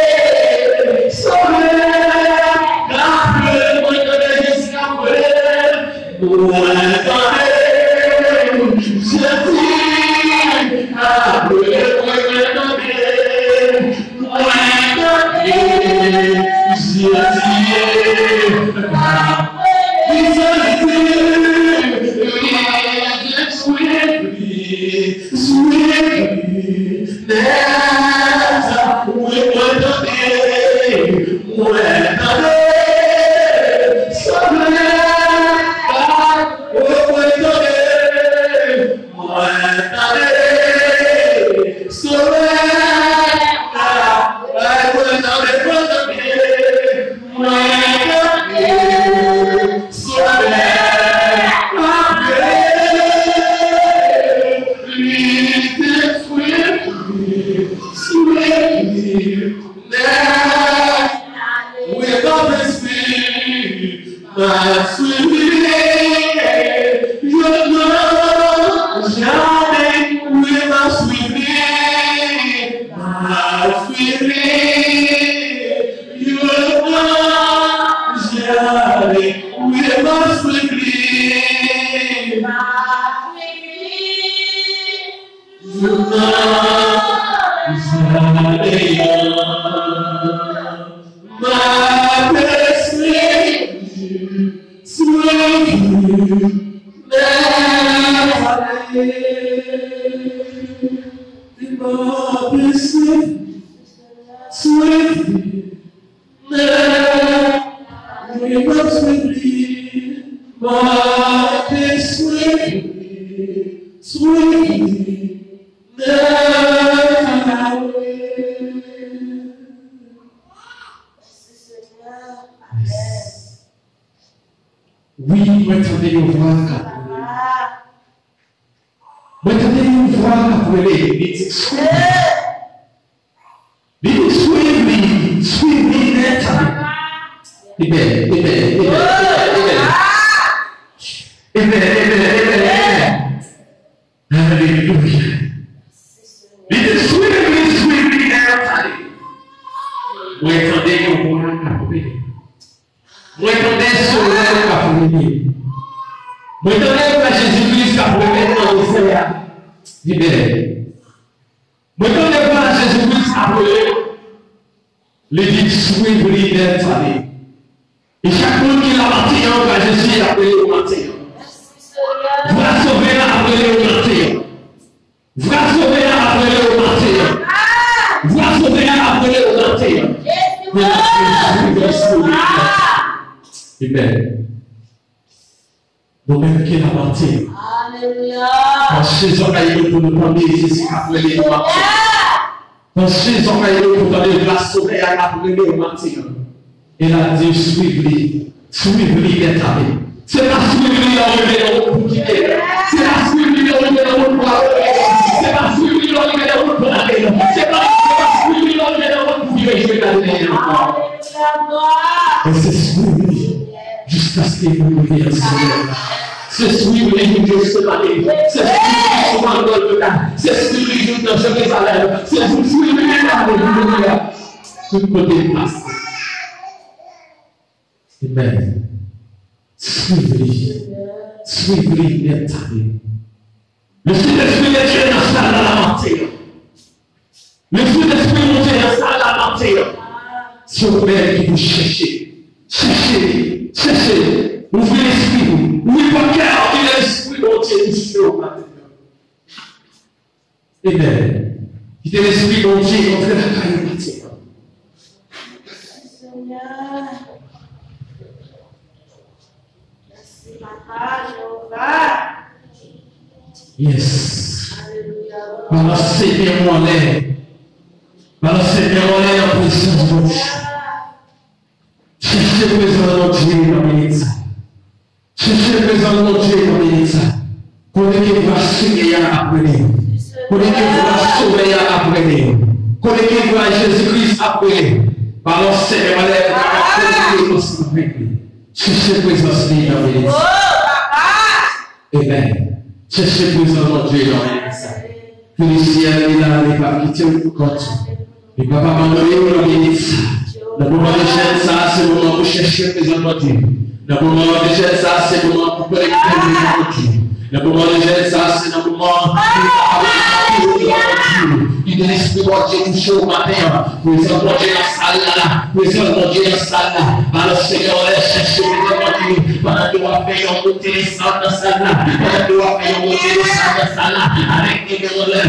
Oui, m'attendez une voix qu'appelée. M'attendez une voix qu'appelée. Dites suivez. Dites suivez. Suivez nettement. Amen, amen, amen, amen, amen, amen. Alléluia. Dites suivez, suivez nettement. M'attendez une voix qu'appelée. M'attendez sur le qu'appelée. M'attendez à Jésus-Christ qu'appelée dans le Seigneur. Libéré. M'attendez à Jésus-Christ qu'appelée. Les dit suivre l'idée. Et chaque monde qui l'a menti, va Jésus appelé au matin. Vous la sauver appelé au matin. Vous la sauver appelé au matin. Vous la sauver appelé au matin. Amen. Nous-mêmes qui l'a menti. Alléluia. Parce que les oreilles pour nous prendre Jésus appelé au matin. Parce que les oreilles pour nous la sauver appelé au matin. Il a dit suivez-lui, suivez-lui d'être avec. C'est pas suivez-lui dans le médaillon pour quitter. C'est pas suivez-lui dans le médaillon pour aller. C'est pas suivez-lui dans le médaillon pour aller. C'est pas suivez-lui dans le médaillon pour vivre. Je vais t'amener encore. Et c'est suivez-lui jusqu'à ce qu'il vous revienne au Seigneur. C'est suivez-lui jusqu'à ce qu'il c'est suivez-lui souvent dans le cas. C'est suivez-lui jusqu'à Jérusalem. C'est suivez-lui dans le Alléluia. Tout côté passe. Amen. Suivez-lui. Suivez-lui nettement. Le Saint-Esprit de Dieu installe dans la matière. Le Saint-Esprit de Dieu installe dans la matière. C'est au Père qui vous cherchez. Cherchez, cherchez. Ouvrez l'esprit. Ouvrez votre cœur. Ouvrez l'esprit de Dieu sur la matière. Amen. Quittez l'esprit de Dieu contre la matière. Yes. Balancez bien mon lait. Balancez bien mon lait en présence de Dieu. Cherchez présence de Dieu dans les minutes. Cherchez le présent de mon Dieu dans l'église. Connaissez qu'il va signer après nous. Connaissez qu'il va sauver après nous. Connaissez qu'il va Jésus-Christ après nous. Par l'enseignement, on va connaître ensemble avec lui. Cherchez la présence de Dieu dans l'église. Amen. Cherchez la présence de Dieu dans l'église. Que le ciel est là, il va quitter le compte. Il ne va pas abandonner dans l'église. Le moment de chercher ça, c'est le moment pour chercher la présence de Dieu. Le moment de chercher ça, c'est le moment pour connecter avec Dieu. Le moment de chercher ça, c'est le moment pour Dieu. Il est l'esprit de Dieu touché au matin. Présent de Dieu dans la salle là. Présent de Dieu dans la salle là. Alors Seigneur, on va chercher le Dieu. Pendant que nous allons faire un monter les salles dans la salle là. Pendant que nous allons faire un monter les salles dans la salle là. Avec des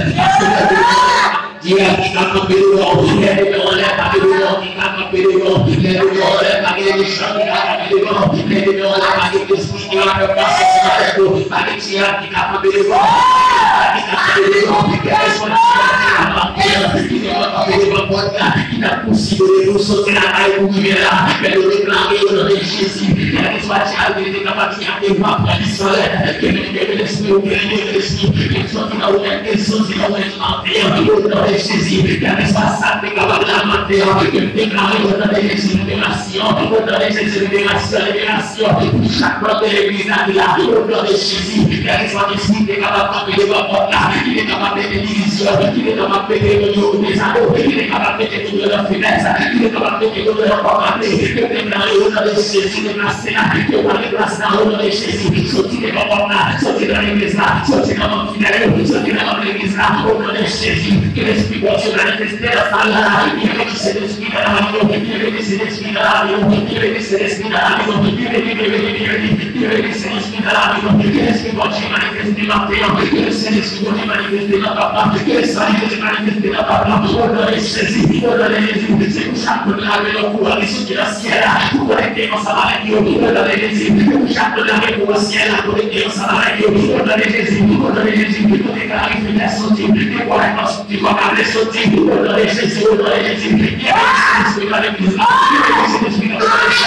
démons. Dia kita kepilih, dia oleh kepilih, kita kepilih, dia oleh bagi Islam kita kepilih, dia oleh bagi Islam kita kepilih, bagi siapa kita kepilih, kita kepilih, kita semua kita kepilih, kita kepilih buatnya, kita pusing dulu setelah air bumira, lalu lagi lalu Yesus, kita semua cari kita pasti ada apa di sana, kita kita semua kita semua kita semua orang Yesus kita semua Jésus, il y a l'espace sacré qui va la mater, il déclare au Jésus libération, au nom de Jésus libération, libération, pour chaque membre de l'église là, au nom de Jésus, il y a l'espace qui est capable de faire des là, il est capable de faire des divisions, il est capable de faire des ados, il est capable de faire de la finesse, il est capable de faire de la commande, il déclare au nom de Jésus déplacé là, il va déplacer au nom de Jésus, sortir des commandements là, sortir dans l'église là, sortir dans mon fidèle, sortir dans l'église là, au nom de Jésus, que l'esprit de Dieu manifester la salle là, il veut que c'est l'esprit de la maison, il veut que c'est l'esprit de la maison, il veut que c'est l'esprit de la maison, il veut que c'est l'esprit de la maison, que l'esprit de Dieu manifester dans tes mains, que c'est l'esprit de Dieu manifester dans ta main, que le salut de Dieu manifester dans ta main, au nom de Jésus, au nom de Jésus, c'est pour chaque monde là, mais on pourra les sauter dans le ciel là, pour connecter ensemble avec Dieu, au nom de Jésus, pour chaque monde là, mais pour le ciel là, connecter ensemble avec Dieu, au nom de Jésus, au nom de Jésus, pour déclarer que la sortie, pour voir la sortie, pour voir la sortie, au nom de Jésus, au nom de Jésus, il y a l'esprit de l'église, il y a l'esprit de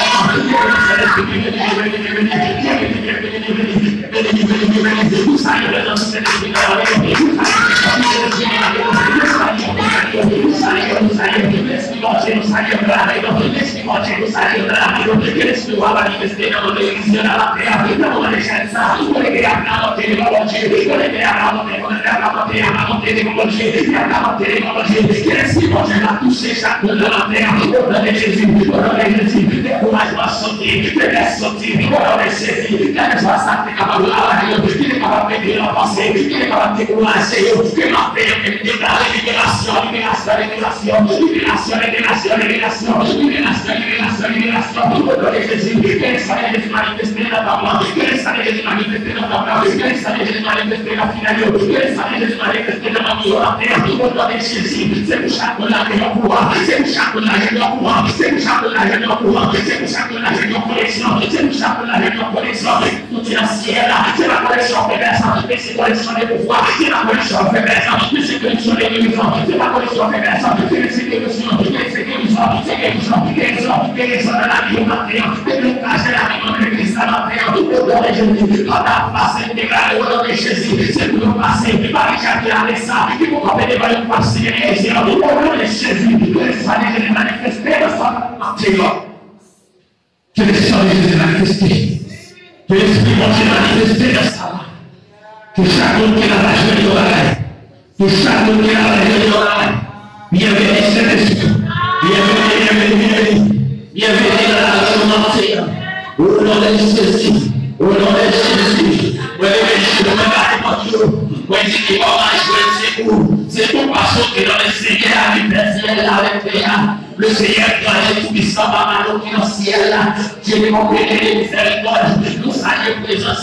toucher chaque monde de la terre, au nom de Jésus, au nom de Jésus, découragement sortir, laisse sortir, au nom de Jésus, quel soit ça, t'es capable de la il est capable de mettre la pensée, il est capable de décourager, que ma paix est déclarée, libération, libération, libération, libération, libération, libération, libération, libération, libération, au nom de Jésus, que les salés de manifester dans ta main, que les salés de manifester dans ta main, que les salés de manifester dans la finale, que les salés de manifester dans la vie de la terre, au nom de Jésus, c'est pour chaque monde là que l'on pourra, c'est pour chaque monde là que l'on pourra, c'est pour chaque monde là que l'on pourra, c'est pour chaque monde là que l'on connexion, c'est pour chaque monde là que l'on connexion, tout est ancien là, c'est la connexion faiblesse, mais c'est connexion des pouvoirs, c'est la connexion faiblesse, mais c'est connexion des guérisons, c'est la connexion faiblesse, c'est guérison, c'est guérison, c'est guérison, guérison, guérison de la vie au matin, déblocage de la vie dans l'église à matin, au nom de Jésus, quand la face est déclarée au nom de Jésus, c'est pour nous passer, par les gens qui avaient ça, qui vont compter par le passé, au nom de Jésus, que les salés de manifester dans sa matin, que les salés de manifester, que l'esprit de Dieu manifester dans sa main. Que chaque monde qui a la joie de l'oreille, que chaque monde qui a la joie de l'oreille, bienvenue Saint-Esprit, bienvenue, bienvenue, bienvenue, bienvenue dans la journée entière, au nom de Jésus, au nom de Jésus, oui, je ne me bats pas toujours, oui, je dis pas, je sais où, c'est ton passion que dans le Seigneur, avec le ciel, avec le le Seigneur qui a tout puissant, par ma qui dans le ciel, Dieu est compris les miséricordes, nous saluons présence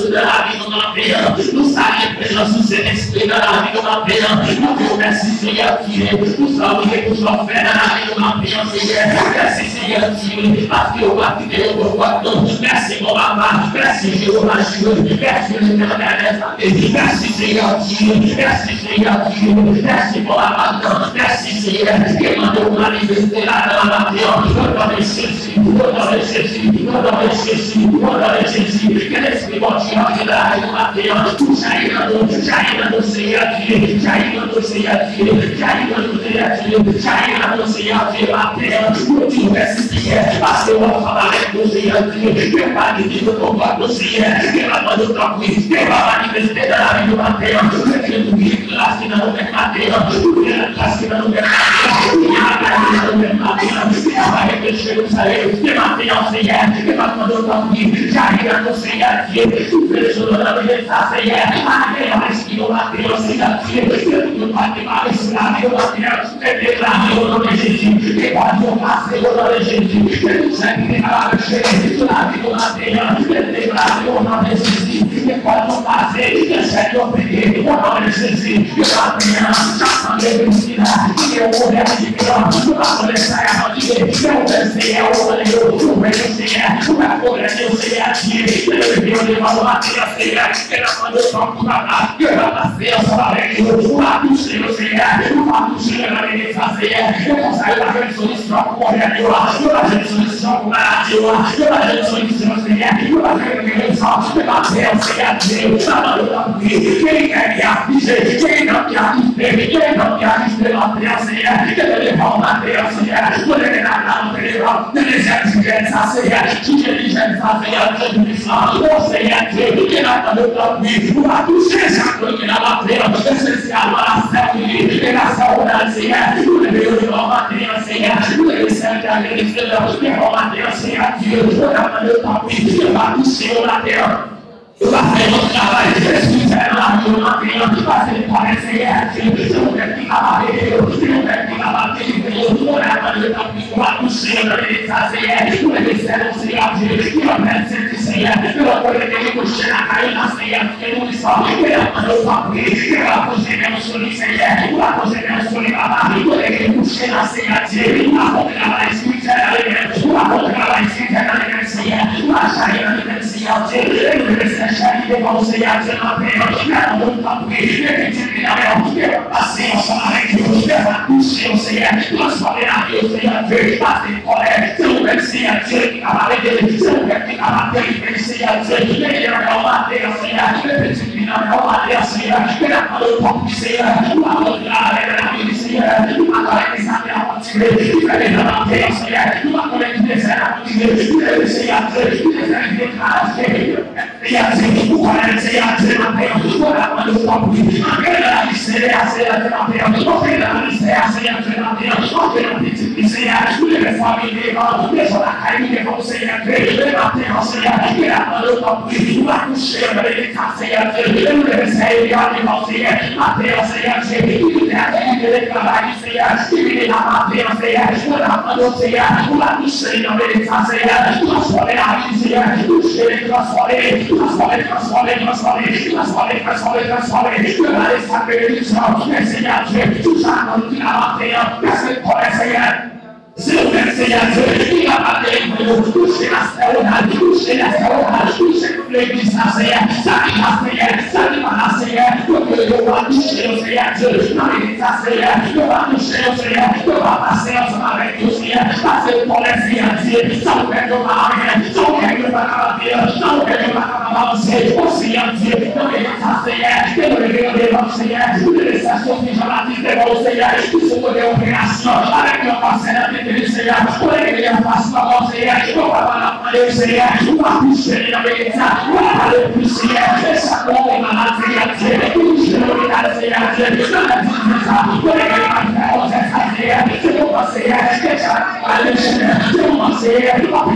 présence de la vie dans ma Père. Nous saluons présence de cet esprit dans la vie de ma Père. Nous te remercions, Seigneur, Dieu. Nous savons que nous sommes faits dans la vie de ma Père, Seigneur. Merci, Seigneur, Dieu. Parce que vous avez quitté le pouvoir. Merci, mon papa. Merci, Jéhovah, Dieu. Merci, l'éternel. Merci, Seigneur, Dieu. Merci, Seigneur, Dieu. Merci pour la matin. Merci, Seigneur. Que nous manifester là dans la matière. Au nom de Jésus. Au nom de Jésus. Au nom de Jésus. Au nom de Jésus. Que l'esprit bon Dieu entre dans la vie de ma Père. Tout jaillit dans nous. Jaillit dans nous, Seigneur Dieu. Jaillit dans nous, Seigneur Dieu. Jaillit dans nous, Seigneur Dieu. Jaillit dans nous, Seigneur Dieu. Ma Père. Nous te remercions, Seigneur. Parce que on travaille avec nous, Seigneur Dieu. Que pas de Dieu de combat, nous, Seigneur. Que la main de ton prix. Que va manifester dans la vie de ma Père. Que nous guide grâce dans nos mains, ma Père. Que la grâce dans nos mains, ma Père. Que la grâce dans nos mains, ma Père. Que la grâce avec le Jérusalem. Que ma Père, Seigneur. Que ma main de ton prix. J'arrive à nous, Seigneur Dieu. Tout le jour de la vie de ça, Seigneur. Allez, respire, ma Père, Seigneur Dieu. Que nous ne pas démarrer sur la vie de ma Père. Et déclarer au nom de Jésus. Et pas nous passer au nom de Jésus. Que nous s'inquiéter à la recherche sur la vie de ma Père. Et déclarer au nom de Jésus. Et pas nous passer. Que Seigneur payer au nom de Jésus. Que ma Père, j'attends les bénis là. Il est au nom de Jésus. Nous allons laisser à mon Dieu. Que nous Seigneur, au nom de Dieu. Nous venons, Seigneur. Nous allons laisser au Seigneur Dieu. Que nous venons devant ma Père, Seigneur. Que la main de ton papa. Que la passer ensemble avec nous. Nous allons toucher le Seigneur. Nous allons toucher le Seigneur. Et comme ça, il va faire une solution pour la joie. Il va faire une solution pour la joie. Il va faire une solution, Seigneur. Il va faire une solution. Il va faire un Seigneur Dieu. Ça va nous appuyer. Quelqu'un qui a figé. Quelqu'un qui a quitté. Quelqu'un qui a quitté ma Père, Seigneur. Que le défend ma Père, Seigneur. Pour les rénales, les rénales, les jeunes, ça, Seigneur. Qui est les jeunes, ça, Seigneur. Dieu puissant. Oh, Seigneur Dieu. Qui n'a pas de temps. Nous va toucher chaque chose qui n'a pas Père. Spécialement la servie. Et la salle, Seigneur. Nous devons nous remettre, Seigneur. Nous devons servir les Seigneur. Nous devons remettre, Seigneur Dieu. Nous devons le temps. Nous va toucher la terre. Nous va faire notre travail. Excusez-moi, nous va faire notre travail. Seigneur Dieu. C'est nous qui va aider. C'est nous qui va délivrer. Nous devons le temps. Nous va toucher l'État, Seigneur. Nous devons servir, Seigneur Dieu. Nous devons faire Seigneur. Nous devons aller coucher la caille, Seigneur. Et nous disons, que la main de ton prix. Que la poser même sur lui, Seigneur. Nous va poser même sur lui, papa. Nous devons coucher la Seigneur Dieu. Nous va porter la main spirituelle dans les mains. Nous va porter la main spirituelle dans les mains, Seigneur. Nous va charger dans les mains, Seigneur Dieu. Et nous devons charger devant le Seigneur Dieu, ma Père. Que la main de ton prix. Que tu puisses la main. Que passer ensemble avec nous. Que va toucher au Seigneur. Transformer la vie au Seigneur Dieu. Passer une colère. C'est nous même, Seigneur Dieu, qui va m'aider. C'est nous même qui va m'aider, Seigneur Dieu. Les gens vont m'aider, Seigneur. Les petits gens vont m'aider, Seigneur. Que la main de ton prix, Seigneur. Nous allons avec la vie du Seigneur. Nous allons avec les amis à continuer. Nous allons dans la paix, Seigneur. Nous allons avec les ailes à continuer. Nous allons, Seigneur Dieu. Nous allons avec les classes. Seigneur Dieu. Nous allons, Seigneur Dieu, ma paix. Nous allons avec le ton prix. On fait la vie, Seigneur, Seigneur Dieu, ma paix. On fait la vie, Seigneur Dieu, ma paix. On fait la petite vie, Seigneur. Nous les familles devant. Les gens à la caille devant, Seigneur Dieu. Les matins, Seigneur. Que la main de ton prix. Nous allons toucher l'État, Seigneur Dieu. Et nous les Seigneur, devant, Seigneur. Ma paix, Seigneur Dieu. Il est à le travail, Seigneur. Il est là, ma paix, Seigneur. Nous allons, Seigneur. Nous allons toucher dans l'État, Seigneur. Transformer la vie, Seigneur. Toucher, transformer. Transformer, transformer, transformer. Transformer, transformer, transformer. Que la laisse à bénédiction. Mais Seigneur Dieu. Tout ça, dans le la paix. Parce que pour le Seigneur. C'est le même Seigneur Dieu. Il va pas nous toucher la stéronale, toucher la stéronale, toucher toute l'église, Seigneur. Ça qui va, Seigneur. Ça qui va, Seigneur. Pour que nous va toucher le Seigneur Dieu. Dans l'église, Seigneur. Nous va toucher le Seigneur. Nous va passer ensemble avec nous, Seigneur. Passer pour le Seigneur Dieu. Ça nous fait nous va rien. Ça nous fait nous va avancer. Ça nous fait nous va avancer. Au Seigneur Dieu. Dans l'église, Seigneur. Que nous levions devant le Seigneur. Nous les laissons Jean-Baptiste devant le Seigneur. Nous sommes des opérations avec nos partenaires. Seigneur, pour les gens passent par le Seigneur, on va pas parler au Seigneur, on va toucher dans l'État, on va parler plus Seigneur, et ça tombe dans la Seigneur, toucher dans l'État, Seigneur, dans la vie de ça, pour les gens qui font ça, Seigneur, c'est pour moi, Seigneur, que ça va aller, Seigneur, c'est pour moi, Seigneur,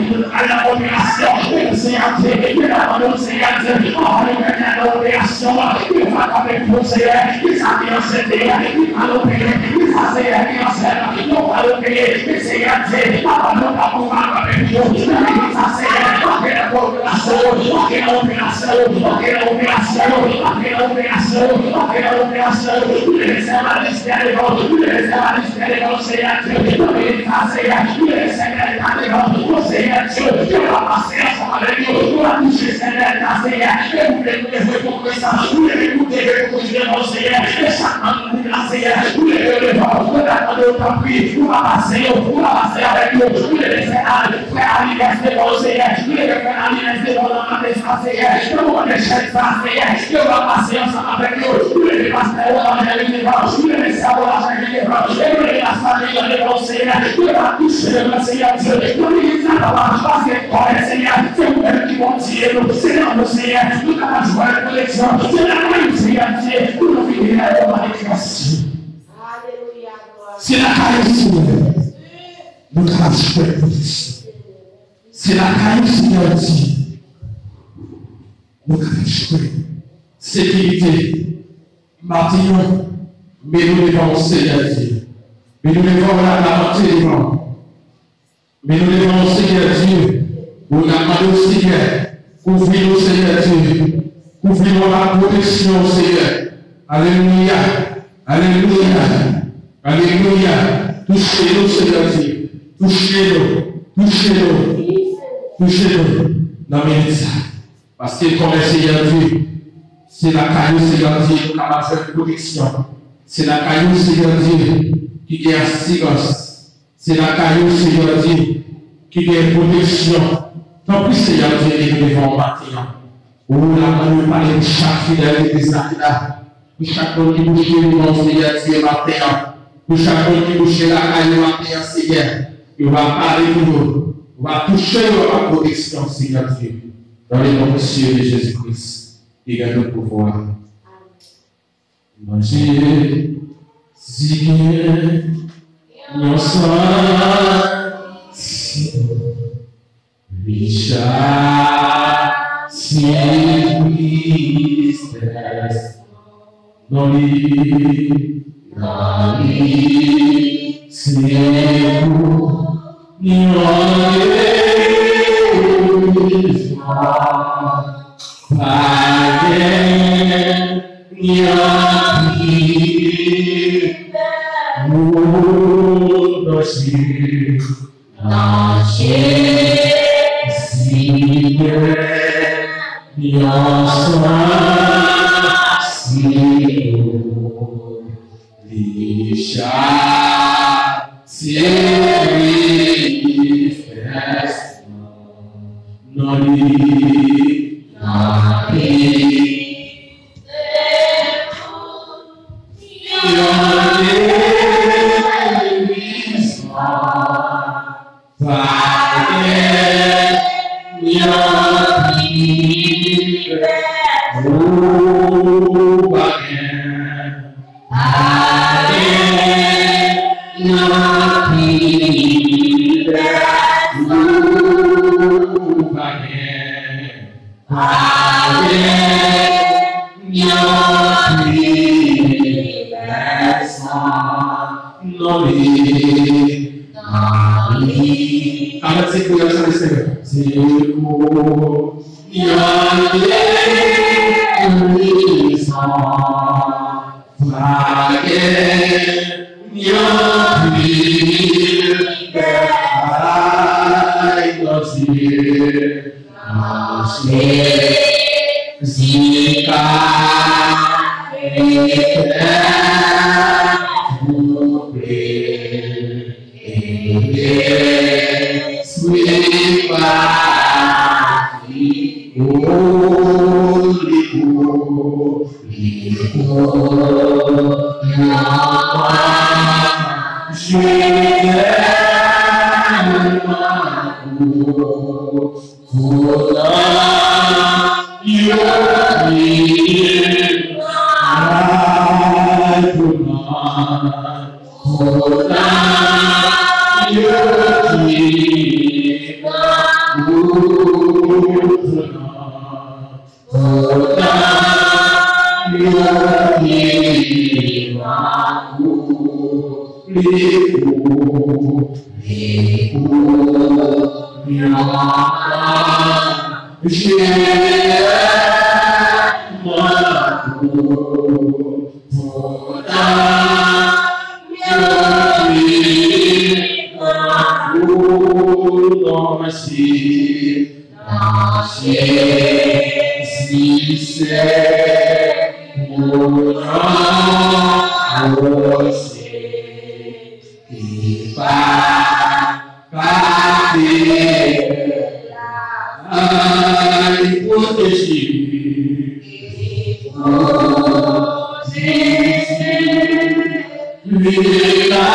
à la opération, le Seigneur, que la parole, Seigneur, on va aller à l'opération, il va avec nous, Seigneur, il s'habille en Seigneur, il va l'opérer, il va Seigneur, il va Seigneur, on va l'opérer, Seigneur Dieu, papa, nous pas pouvoir avec nous. Ça, Seigneur, on fait la population, on fait la population, opération, aquela opération, aquela opération, aquela opération, receba a lista de Deus, receba a lista de Deus, Senhor, também faça, receba a lista de Deus, Senhor, eu vou passar essa maneira, eu vou anunciar essa Senhor, eu vou começar, eu vou ter que Senhor, essa maneira, Senhor, eu vou levar, eu vou tapir, eu vou passar, eu vou passar avec nous, vous devez faire aller rester dans le Seigneur, vous devez faire aller rester dans la main des Seigneur, nous on est chez ça, Seigneur, on va passer ensemble avec nous, vous devez passer au langage des bras, vous devez savoir l'angage des bras, et vous devez la salle de Dieu, Seigneur, vous devez toucher le Seigneur Dieu, nous devez savoir, parce que toi, Seigneur, c'est vous-même qui vont tirer nous, Seigneur, le Seigneur, nous avons joué la collection, c'est la même Seigneur Dieu, pour nous finir la malédiction. C'est la caresse. Nous avons joué pour ça. C'est la caresse, Seigneur Dieu. Nous avons joué. Sécurité. Maintenant, mais nous devons Seigneur Dieu. Mais nous devons la garantie devant. Mais nous devons Seigneur Dieu. Nous avons le Seigneur. Ouvrez-nous, Seigneur Dieu. Ouvrez-nous la protection, Seigneur. Alléluia. Alléluia. Alléluia. Touchez-nous, Seigneur Dieu. Touchez-nous. Touchez-nous. Touchez-nous. Non, mais ça. Parce que comme le Seigneur Dieu, c'est la caillou, Seigneur Dieu, qui a fait protection. C'est la caillou, Seigneur Dieu, qui est assurance. C'est la caillou, Seigneur Dieu, qui est protection. Tant plus, Seigneur Dieu, nous devons maintenant. Où la main parler de chaque fidèle de là. Pour chaque monde qui bouge le nom, Seigneur Dieu, matin. Pour chaque monde qui bouge la caillou, matin, Seigneur. Il va parler pour nous. On va toucher la protection, Seigneur Dieu. Dans le nom de Jésus-Christ. Il a le pouvoir. Manger, ziguer, non sans, Richard, si tristesse, non lit, non lit, c'est vous, non Yeah. si c'est mon nom aussi, qui va partir, aïe, protéger, lui la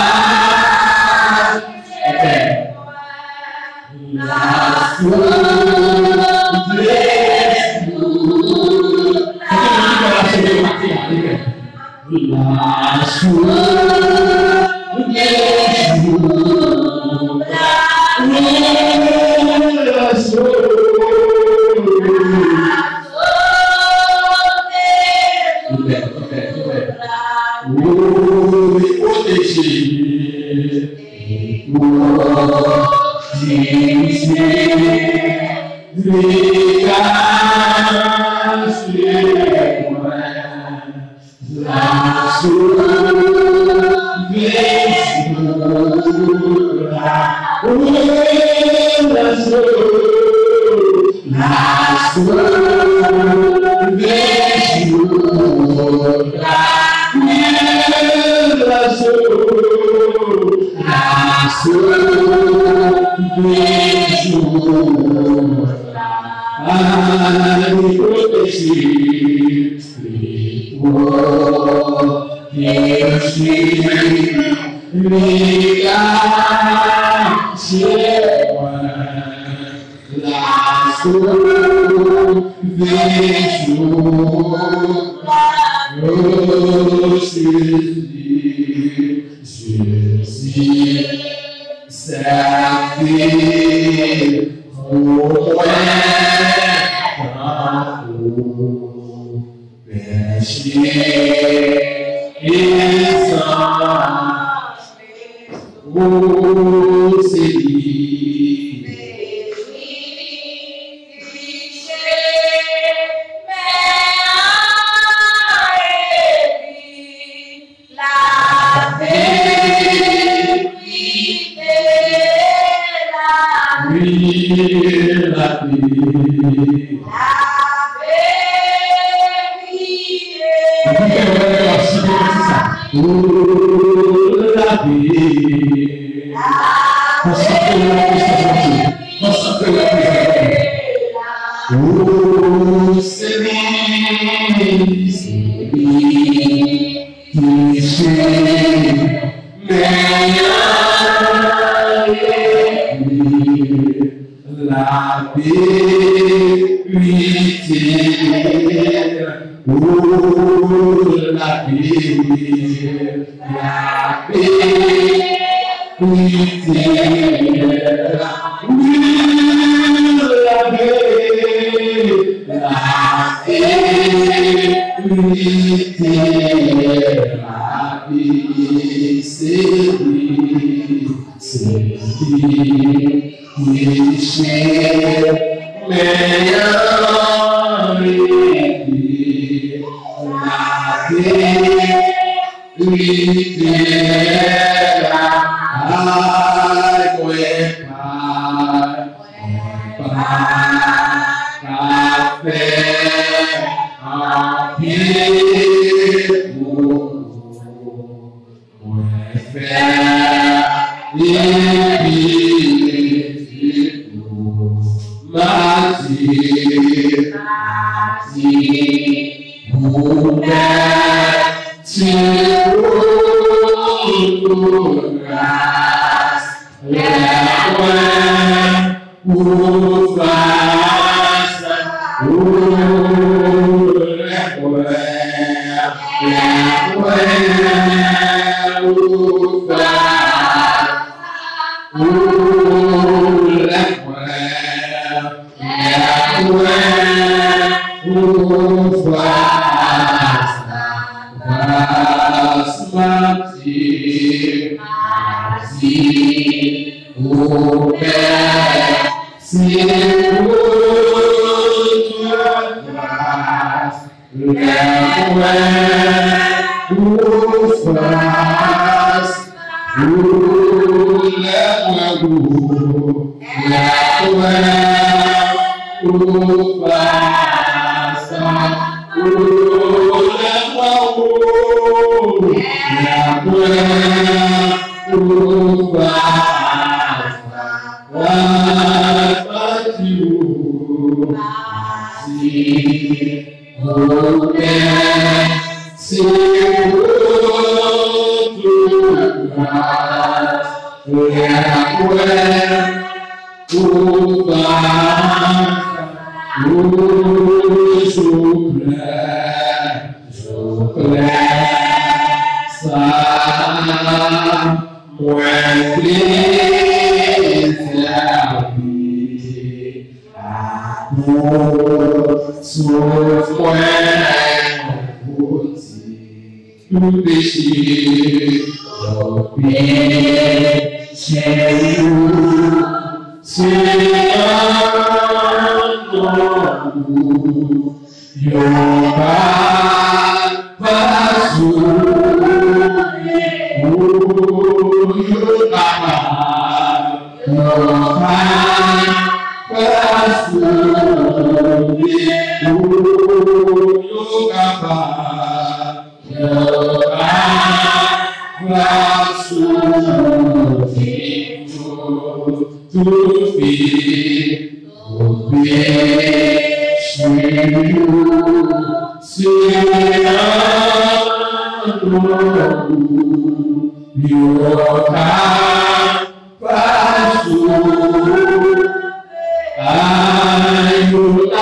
Ufasa Oh, merci pour toute grâce. Pour tout péché, oh péché, Seigneur, your Papa, your Papa, your to be obeyed, your Papa, I will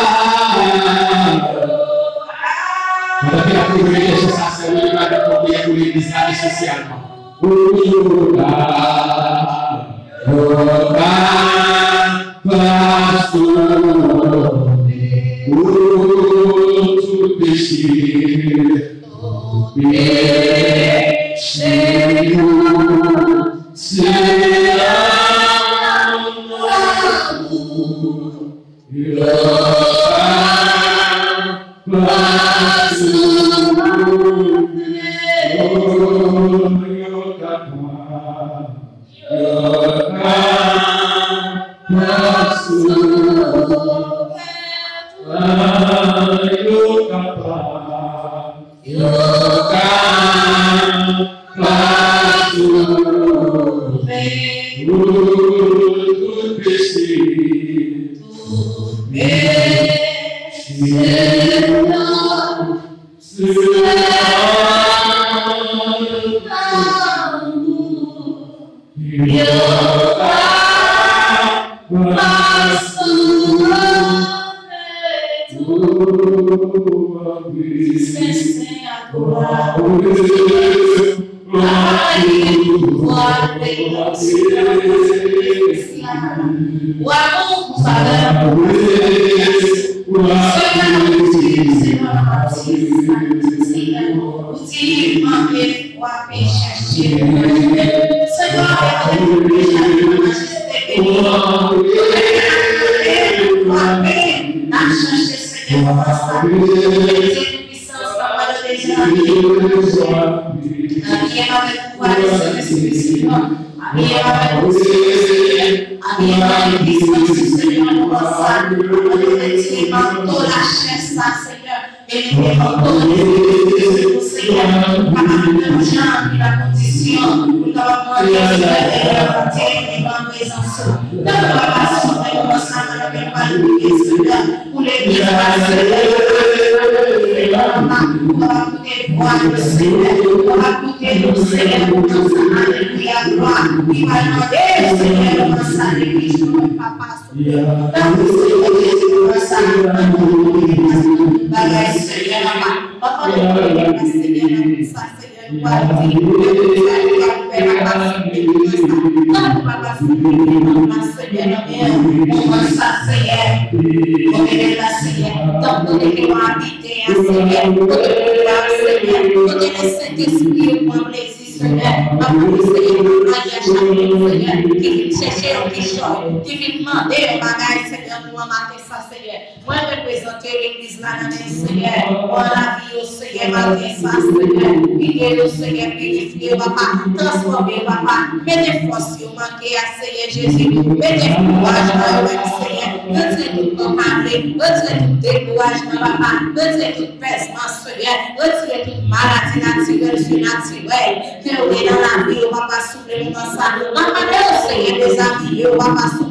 transformer, papa. Mettez force, vous manquez à Seigneur Jésus. Mettez courage dans le Seigneur. Retirez tout comparé, retirez tout découragement, papa. Retirez tout pèsement, Seigneur. Retirez toute maladie naturelle, surnaturelle. Que vous êtes dans la vie, papa, soufflez-nous dans ça. Demandez au Seigneur des amis, papa, soufflez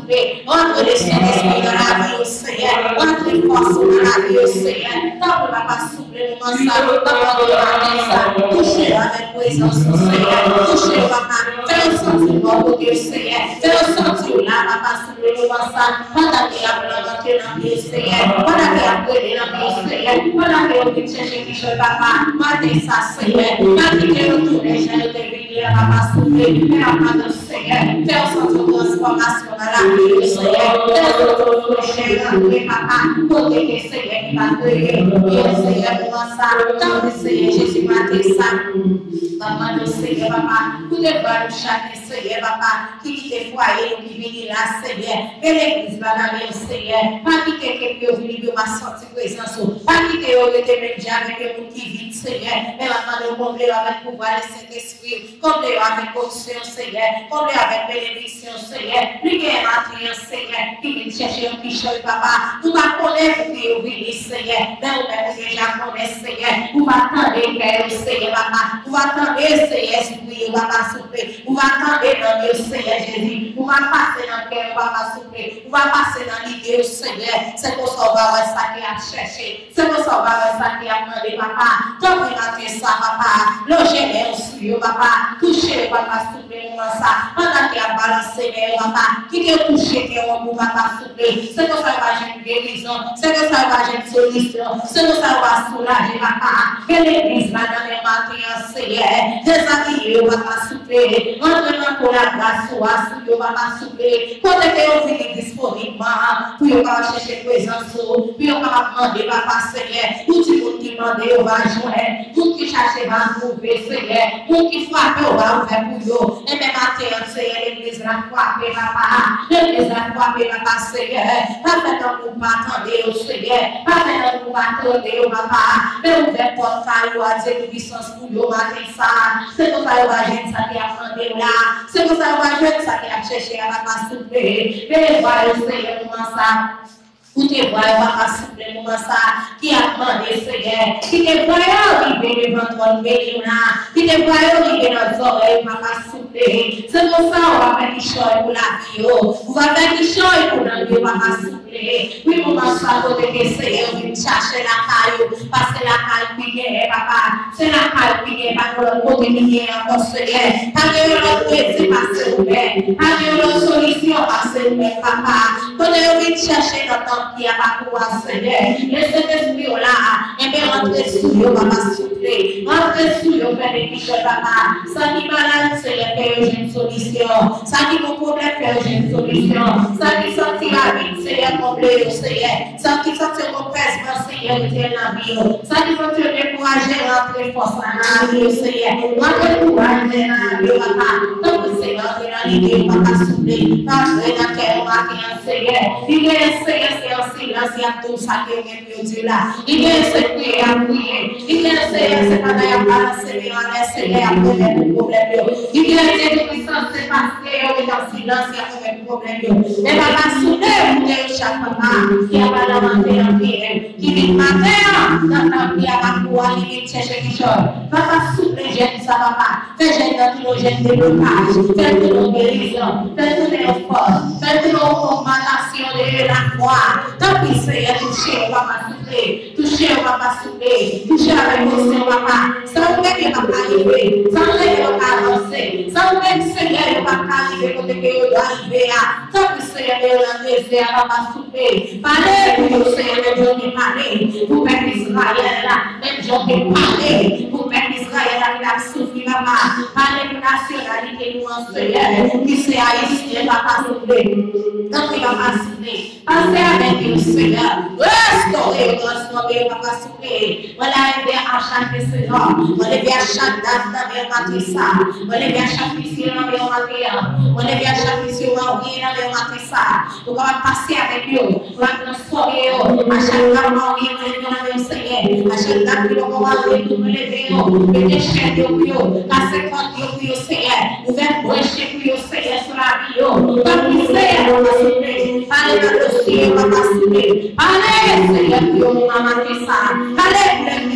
souffler. Entre les Saint-Esprit dans la vie, Seigneur. Entre les forces dans la vie, Seigneur. Tant que papa souffler, nous en savons, tant que nous touchez avec présence, Seigneur. Touchez, papa. Fais-le sentir, mon Dieu, Seigneur. Fais-le sentir là, papa, souffler, nous en savons. Pendant qu'il y a dans la vie, Seigneur. Pendant qu'il y a brûlé dans la vie, Seigneur. Pendant qu'il y a cherché qui je papa. Mardez ça, Seigneur. Mardez que nous tournons, je ne te bénis, papa, souffler. Mais la main de Seigneur. Fais-le sentir transformation dans la vie, Seigneur. Fais-le sentir toucher, papa. Côté que Seigneur qui va créer. Et Seigneur, pour ça. Tant que Seigneur, Jésus m'a dit ça. Papa, nous Seigneur, papa. Tout est bon, chaque Seigneur, papa. Qui quitte foyer, qui vient là, Seigneur. Et l'église va dans le Seigneur. Pas quitter quelqu'un qui vient ma sortie présence. Pas quitter au lieu de mettre avec le monde qui vit, Seigneur. Mais maintenant, nous comblez avec pouvoir le Saint-Esprit. Comblez avec option, Seigneur. Comblez avec bénédiction, Seigneur. Lui qui est rentré, Seigneur. Qui vient chercher un pichon, papa. Nous va connaître que vous venez, Seigneur. Mais vous même déjà connaissez, Seigneur. Vous va attendre, Père, Seigneur, papa. Vous va attendre, Seigneur, Jésus, papa, souffler. Vous va attendre dans le Seigneur Jésus. Vous va passer dans le cœur, papa, souffler. Vous va passer dans l'idée, Seigneur. C'est pour sauver ça qui a cherché. C'est pour sauver ça qui a demandé, papa. Tant que vous ça, papa. Logez aussi, papa. Touchez, papa, souffler, ça. Pendant qu'il a balancé, papa. Qui te touche, qui est au bout, papa, souffler. C'est pour ça que j'ai une guérison. C'est pour ça que j'ai une solution. C'est pour ça que va soulager, papa. Que l'église va dans les matins, Seigneur. Déshabillez, papa, souffler. Rentrez pour la grâce, souillez, papa, souffler. Quand vous venez disponible, pour vous chercher présence, pour vous demander, papa, Seigneur. Tout le monde qui demande, on va joindre. Tout qui cherche, va trouver, Seigneur. Tout qui frappe, on va ouvrir pour vous. Et même matin, Seigneur, l'église va frapper, papa. L'église va frapper, papa, Seigneur. Pas fait un coup, pas attendre, Seigneur. Pas fait un coup, pas attendre, papa. Mais ouvrir porte, caillou, à Dieu, puissance pour vous, matin, ça. C'est pour ça que vous avez ça qui a fondé là. C'est pour ça que vous avez ça qui a cherché à papa souffler. Mais voilà, Seigneur, comment ça. Vous te voyez, papa, souffler, comment ça. Qui a demandé, Seigneur. Qui te voyez arriver devant ton béni là. Qui te voyez arriver dans nos oreilles, papa, souffler. C'est pour ça qu'on va faire des choses pour la vie. On va faire des choses pour la vie, papa, souffler. Oui, comment ça, côté que Seigneur vient chercher la caille. Parce que la caille qui est, papa. C'est la caille qui est, pas le côté qui est encore, Seigneur. Pas de l'autre côté, passer ouvert. Pas de l'autre solution, passer ouvert, papa. Quand on vient chercher dans ton qui a pas pouvoir, Seigneur. Laissez l'esprit là. Et bien, rentrez sous vous, papa, souffler. Rentrez sous vous, faire des pichons, papa. Ça qui malade, Seigneur, fait une solution. Ça qui mon problème, fait une solution. Ça qui sortit la vie, Seigneur, combler, Seigneur. Ça qui sortit mon pèsement, Seigneur, retiens la vie. Ça qui sortit décourager, rentrer force dans la vie, Seigneur. Rentrez courage dans la vie, papa. Donc, Seigneur, rentrez dans l'idée, papa, souffler. Rentrez dans le cœur, Seigneur. Il est Seigneur, c'est en silence, il y a tout ça qui est Dieu là. Il est Seigneur à prier. Il est Seigneur, c'est pas d'ailleurs balancer les mains, Seigneur, à problème de problème. Il est Dieu de puissance, c'est parce qu'il est en silence, il y a problème de problème. Mais papa, soulève, vous êtes chaque papa, qui a pas lamenté en vie, qui vit matin, dans ta vie, à ma foi, il vient chercher quelque chose. Papa, soulève, j'aime ça, papa. Fais j'aime dans tous nos jeunes déblocage, fais tous nos guérisons, fais tous nos forces, fais tous nos augmentations de la foi. Tant pis, Seigneur, toucher, on va pas souffler. Toucher, on va pas souffler. Toucher avec l'émotion, papa. Sans vous mettre, il va pas arriver. Sans vous mettre, il va pas avancer. Sans vous mettre, Seigneur, il va pas arriver quand il doit arriver. Tant pis, Seigneur, il va désert, on va pas souffler. Parlez pour nous, Seigneur, même gens qui parlent. Pour mettre Israël là, même gens qui parlent. Pour mettre Israël là, qui a souffert, papa. Parlez pour nationalité, nous en Seigneur. Qui c'est haïtien, il va pas souffler. Donc, il va pas souffler. Passez avec nous, Seigneur. Restaurez, transformez, papa, souffler. Voilà, il vient à chaque Seigneur. On est bien à chaque date dans le matin, ça. On est bien à chaque mission dans le matin. On est bien à chaque mission dans le matin, ça. On va passer avec eux. On va transformer eux. À chaque date, on va dans le Seigneur. À chaque date, on va nous lever. Mettez chaîne de vous. Cassez porte de vous, Seigneur. Ouvrez brèche pour vous, Seigneur, sur la vie. Comme Seigneur, on va souffler. Allez dans le ciel, on va souffler. Allez, Seigneur, pour nous, maman, ça. Allez, pour l'église, là,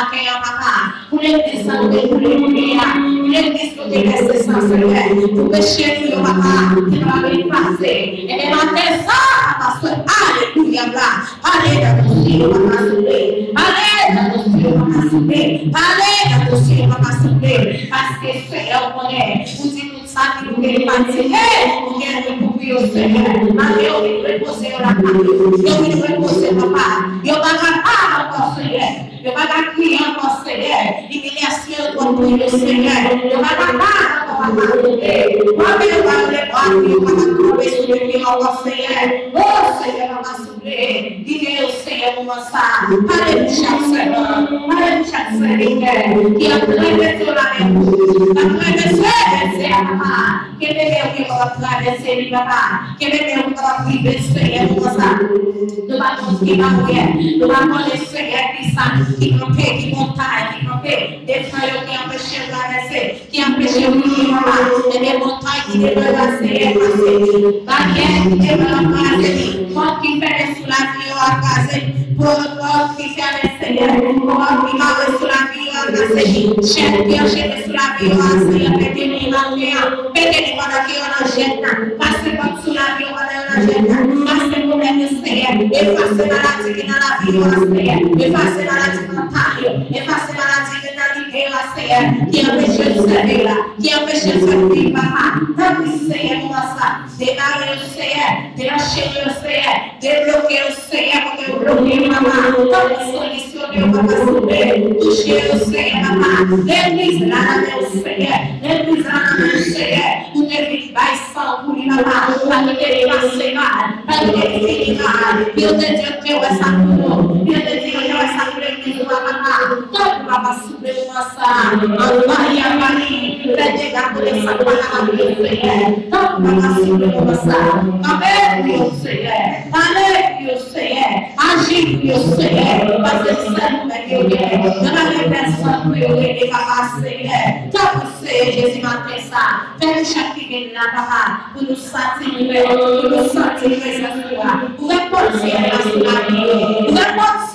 démarquer en papa. Pour l'église, ça nous découle, pour l'église, nous délaisser sans Seigneur. Pour pécher, nous, papa, qui nous avait passé. Et démarquer ça, parce que, alléluia, allez dans ton ciel, papa, souffler. Allez dans ton ciel, papa, souffler. Allez dans ton ciel, papa, souffler. Parce que Seigneur, on est, vous dites tout ça, qui nous est fatigué, nous gagnons pour vous, Seigneur. Allez, on va reposer la table. On va reposer, papa. On va pas encore, Seigneur. On va crier encore, Seigneur. L'humiliation doit prier, Seigneur. On va pas encore, papa, souffler. On va pas les bras, on va pas trouver sur le pied encore, Seigneur. Oh, Seigneur, on va souffler. Dis-le, Seigneur, comment ça. Allez, chaque Seigneur. Allez, chaque Seigneur. Qui a traversé la mer. La traversée, c'est à papa. Que les mères qui vont traverser, les papa. Que les mères qui vont vivre, Seigneur, comment ça. Nous allons qui va mourir. Nous allons les Seigneur qui sont, qui campaient, qui montaient, qui campaient. Des frères qui empêchent de traverser, qui empêchent de vivre, papa. Et des montagnes qui développent, Seigneur, passer. Barrières qui développent, passer. Moi qui fait sous la vie, à casser. Pour le qui fait les Seigneur. Pour le qui va sous la vie, à casser. Chef qui a jeté sous la vie, à Seigneur. Pété les mains, pété les mains qui ont la jette. Passez pas sous la vie, on va la jette. Passez pour les Seigneur. Effacez maladie qui dans la vie, à Seigneur. Effacez maladie mentale. Effacez maladie qui dans l'idée, à Seigneur. Qui empêche de servir là. Qui empêche de servir, papa. Tant que Seigneur, nous va ça. Démarrer le Seigneur. Déracher le Seigneur. Débloquer le Seigneur. Pour débloquer, papa. Tant que solutionner, on va pas sauver. Toucher le Seigneur, papa. L'église là, la main au Seigneur. L'église là, la main au Seigneur. Pour ne vivre pas sans pour lui, papa. Pas de dépasser mal. Pas de dépasser mal. Dieu te dit que tu es ça pour nous. Dieu te dit que tu es ça pour l'église, papa. Tant que papa souffle moi ça. En Paris, à Paris. Fais des gars pour les sacs à la vie, Seigneur. Tant que papa souffle moi ça. Avec Dieu, Seigneur. Avec Dieu, Seigneur. Agis, Dieu, Seigneur. Parce que c'est nous, mais Dieu, de la personne pour aider papa, Seigneur. Tant que c'est Jésus m'a fait ça. Fais chaque qui là, papa, pour nous sentir, pour nous sentir présence de toi. Pour répondre à la vie. Pour répondre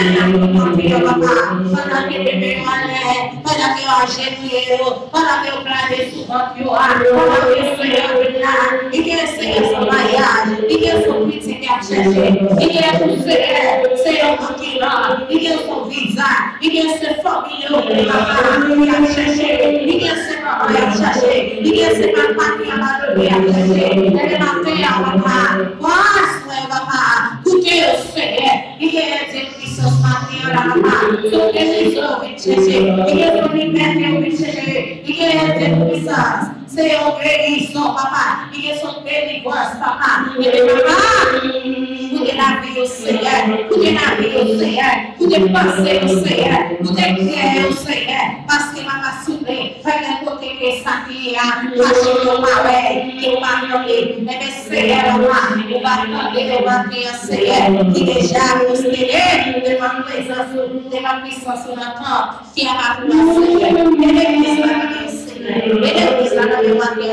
à la papa. Pendant que bébé malais, pendant que on agenouillé, pendant que on plane souvent, pendant que le Seigneur est là, il y a le Seigneur son mariage, il y a son petit qui a cherché, il y a le Seigneur, Seigneur qui là, il y a son visa, il y a ses familles, papa, qui a cherché, il y a ses mamans qui a cherché, il y a ses papas qui a abandonné à chercher, et le matin à papa, grâce, papa, écoutez le Seigneur, il y a des puissances matérielles, papa, sur les gens qui chercher, il y a son liberté qui chercher, il y a des puissances. C'est un guérison, papa. Il est son délivrance, papa. Et papa, vous êtes la vie au Seigneur. Vous êtes la vie au Seigneur. Vous êtes passé au Seigneur. Vous êtes créé au Seigneur. Parce que m'a soufflé. Faites un côté que ça qui a. Parce que mon mari, qui m'a donné. Mais le Seigneur, on va demander de rentrer au Seigneur. Qui déjà postulé de ma présence, de ma puissance sur notre corps. Qui a rappelé au Seigneur. Et l'église va venir au Seigneur. Et l'église va venir.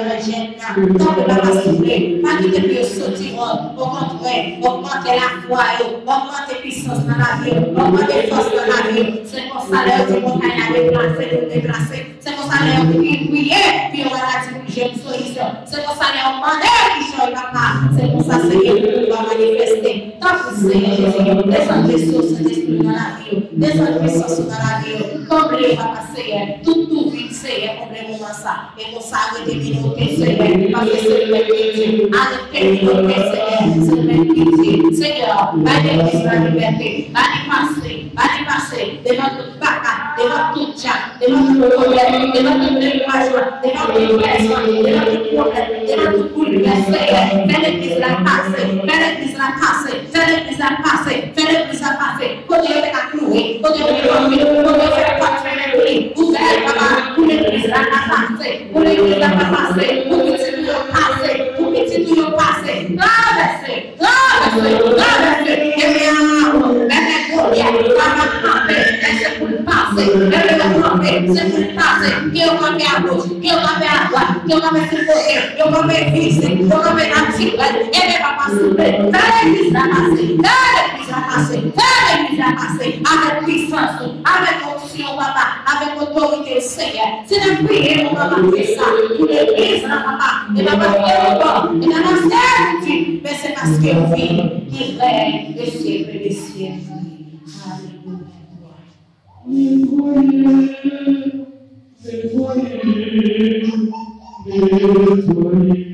Tant que papa souffle, pas quitter que sortiront, augmenter, augmenter la foi, augmenter puissance dans la vie, augmenter force dans la vie. C'est pour ça l'air du montagne à déplacer, de déplacer. C'est pour ça l'air qui prier, puis on va la diriger une solution. C'est pour ça l'air demander qui soit papa. C'est pour ça Seigneur que nous va manifester. Tant que Seigneur Jésus, descend des sources d'esprit dans la vie, descend puissance dans la vie. Comme les papa Seigneur, tout tout vite Seigneur, complètement ça. Et pour ça, de minauté, Seigneur, parce que c'est le même pitié. Arrêtez de minauté, Seigneur, c'est le même pitié. Seigneur, allez plus la liberté, allez passer, allez passer devant toute baka, devant toute chat, devant tout problème, devant tout découragement, devant toute personne, devant tout problème, devant tout bouleversement, Seigneur. Fais l'église la passer, fais l'église la passer, fais l'église la passer, fais l'église la passer. Côté de la clouée, côté de la clouée, côté de la patrie, ouvert, papa, pour l'église la passer, pour l'église la passer, pour petit nous passer, pour petit nous passer, traverser, traverser, traverser, et bien, laissez courir, ça va camper, laissez pour passer, laissez camper, c'est pour le passer, qui est au campé à gauche, qui est au campé à droite, qui est au campé sur le côté, qui est au campé fixe, qui est au campé actif, et bien papa s'il plaît, fais l'église la passer, fais l'église la passer, fais l'église la passer, avec puissance, avec onction papa, avec autorité Seigneur. C'est de prier mon papa fait ça, pour l'église la papa, et papa fait encore, et dans la certitude, mais c'est parce que oui, il règne des siècles et des siècles. Nettoyer, nettoyer, nettoyer.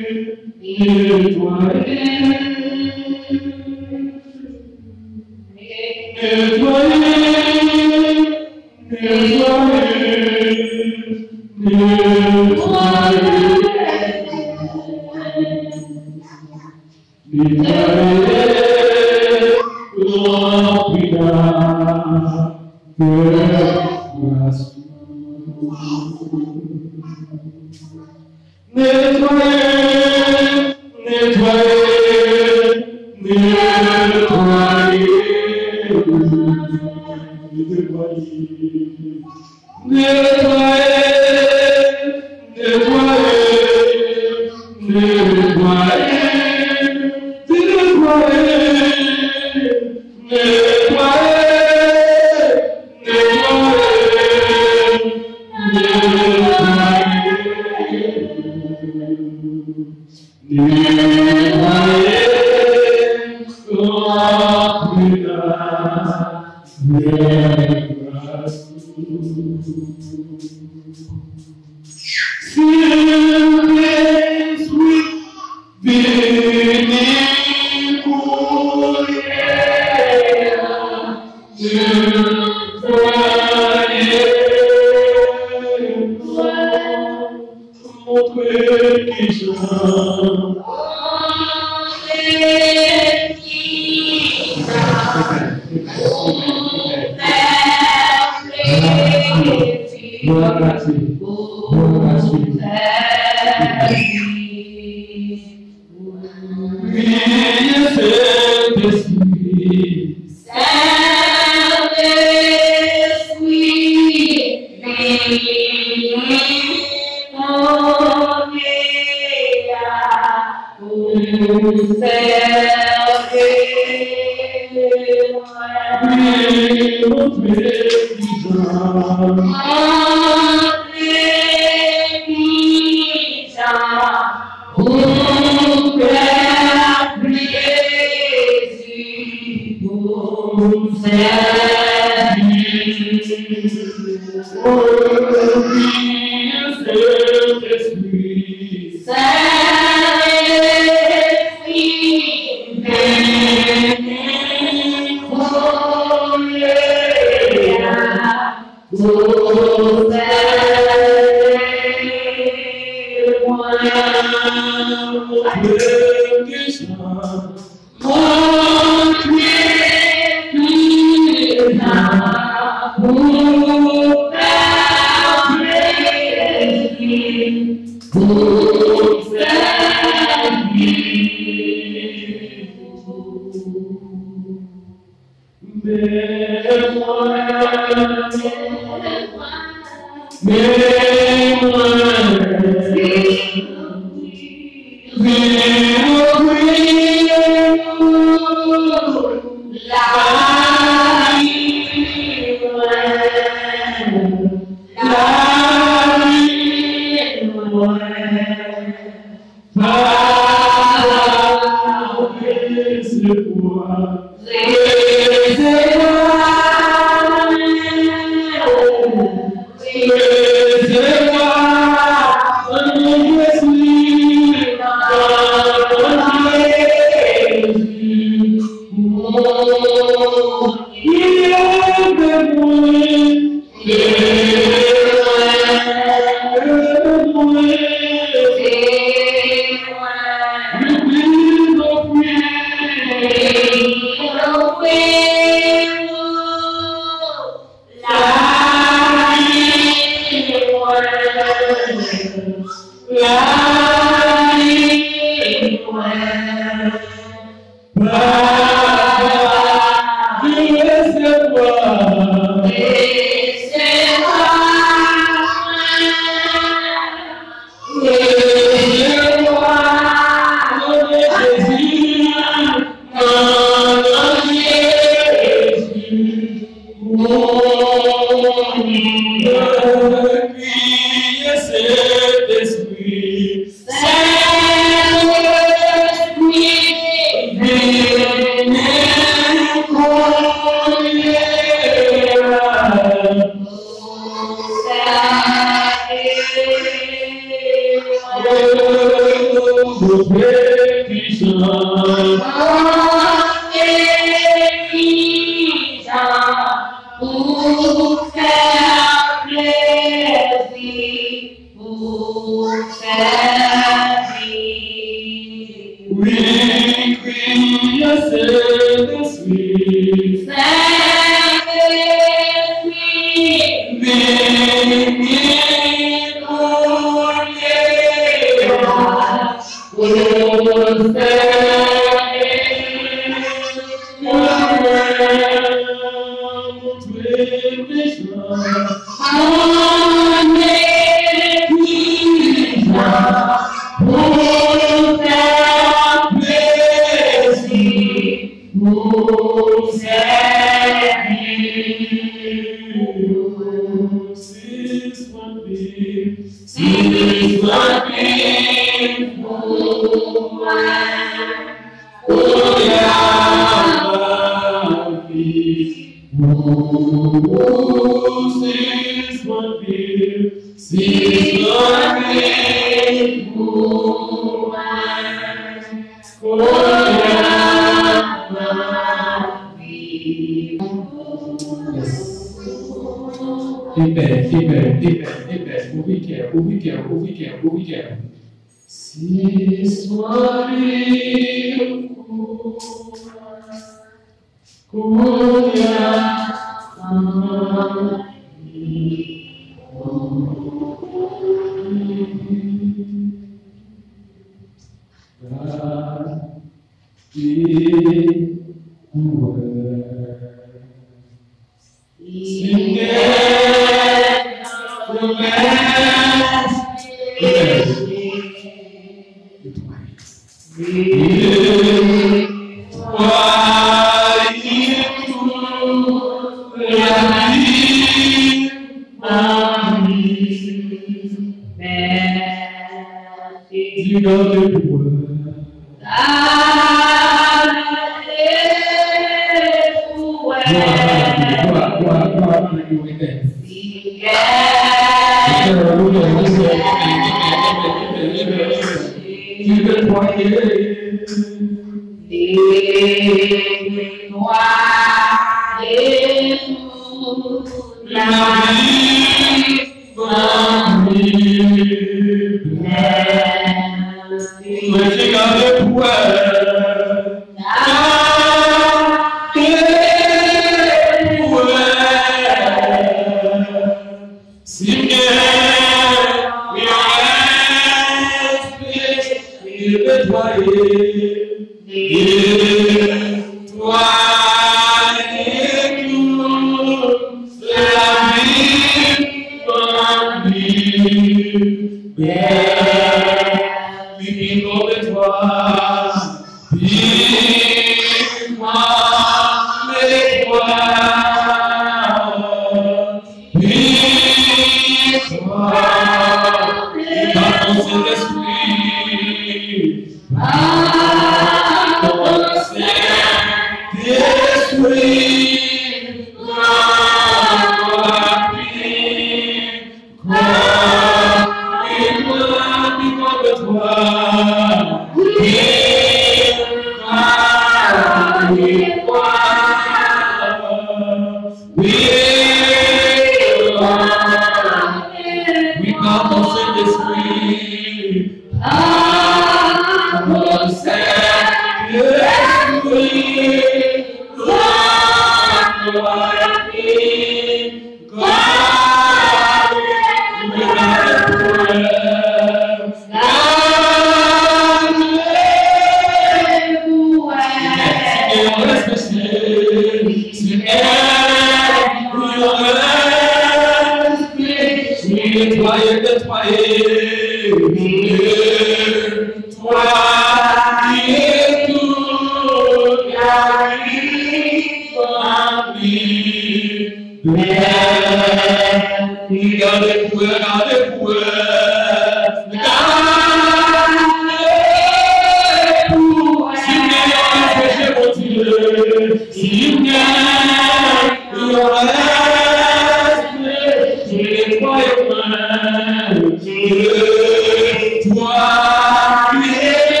Toi,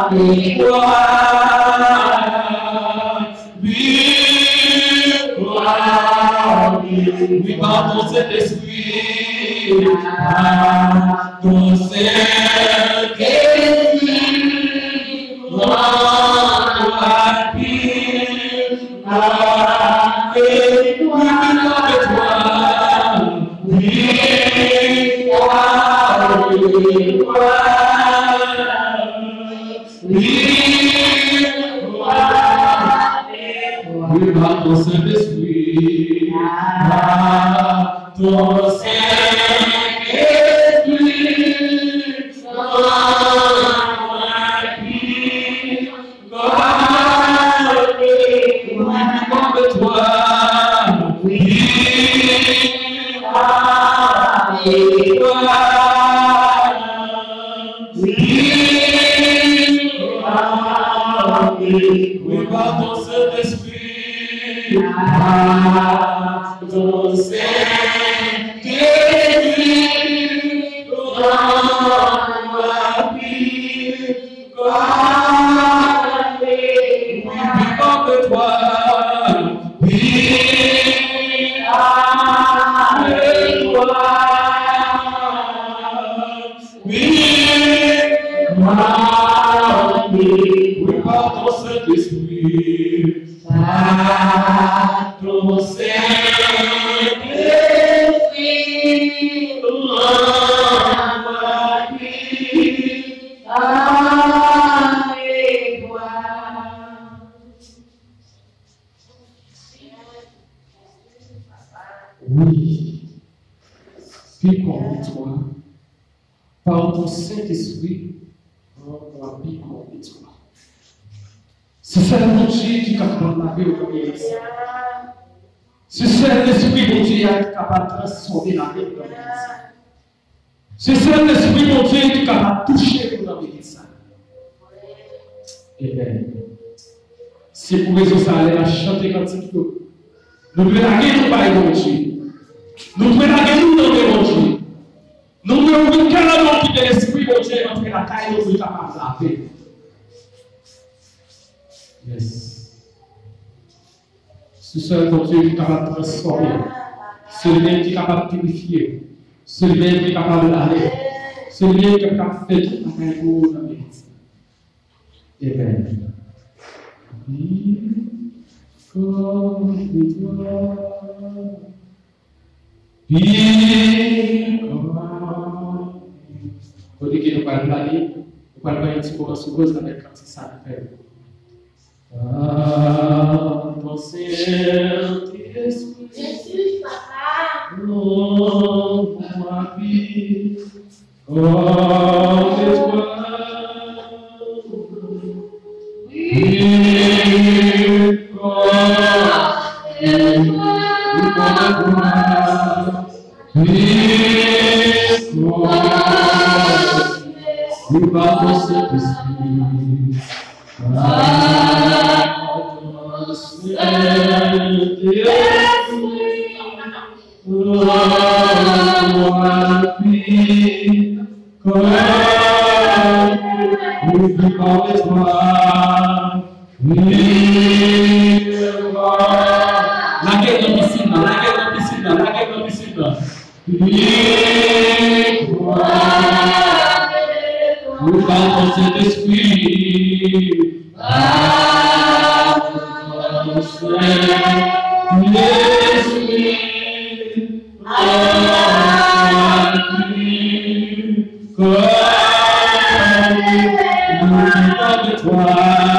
Oui, par ton Saint-Esprit, par ton Saint-Esprit, gloire, vie, gloire, et oui, de toi, oui, gloire, oui, gloire, oui, par ton Saint-Esprit, par ton Saint-Esprit, gloire, vie, gloire, comme toi, oui, gloire, oui, oui, par ton Saint-Esprit, par ton Saint-Esprit, gloire, vie, gloire, oui, comme toi, oui, oui, oui, par ton Saint-Esprit, par ton Saint-Esprit, gloire, vie, oui, fais comme toi, par ton Saint-Esprit, la vie comme toi. C'est seulement Dieu qui est capable de laver au premier. C'est seul l'Esprit de Dieu qui est capable de transformer la vie de l'homme. C'est seul l'Esprit de Dieu qui est capable de toucher pour la vie de ça. Amen. C'est pour raison ça, elle a chanté quand il faut. Nous devons laguer nos bails de Dieu. Nous devons laguer nous dans le Dieu. Nous devons ouvrir carrément qui de l'Esprit de Dieu entre la taille de Dieu capable de laver. Yes. C'est seul ton Dieu qui est capable de transformer. C'est lui qui est capable de purifier. C'est lui qui est capable de laver. C'est lui qui est capable de faire tout la taille de Dieu. Amen. Comme toi, puis comme on dit que nous parlons d'aller, nous parlons un petit peu de chose avec quand ça fait. Ah, ton Saint-Esprit, Jésus, papa. oh, ma vie, comme toi. We bow to Saint-Esprit, la guerre de piscine, la guerre de piscine, la guerre de piscine. Nous parlons de cet esprit. Par ton Saint-Esprit. Comme de toi.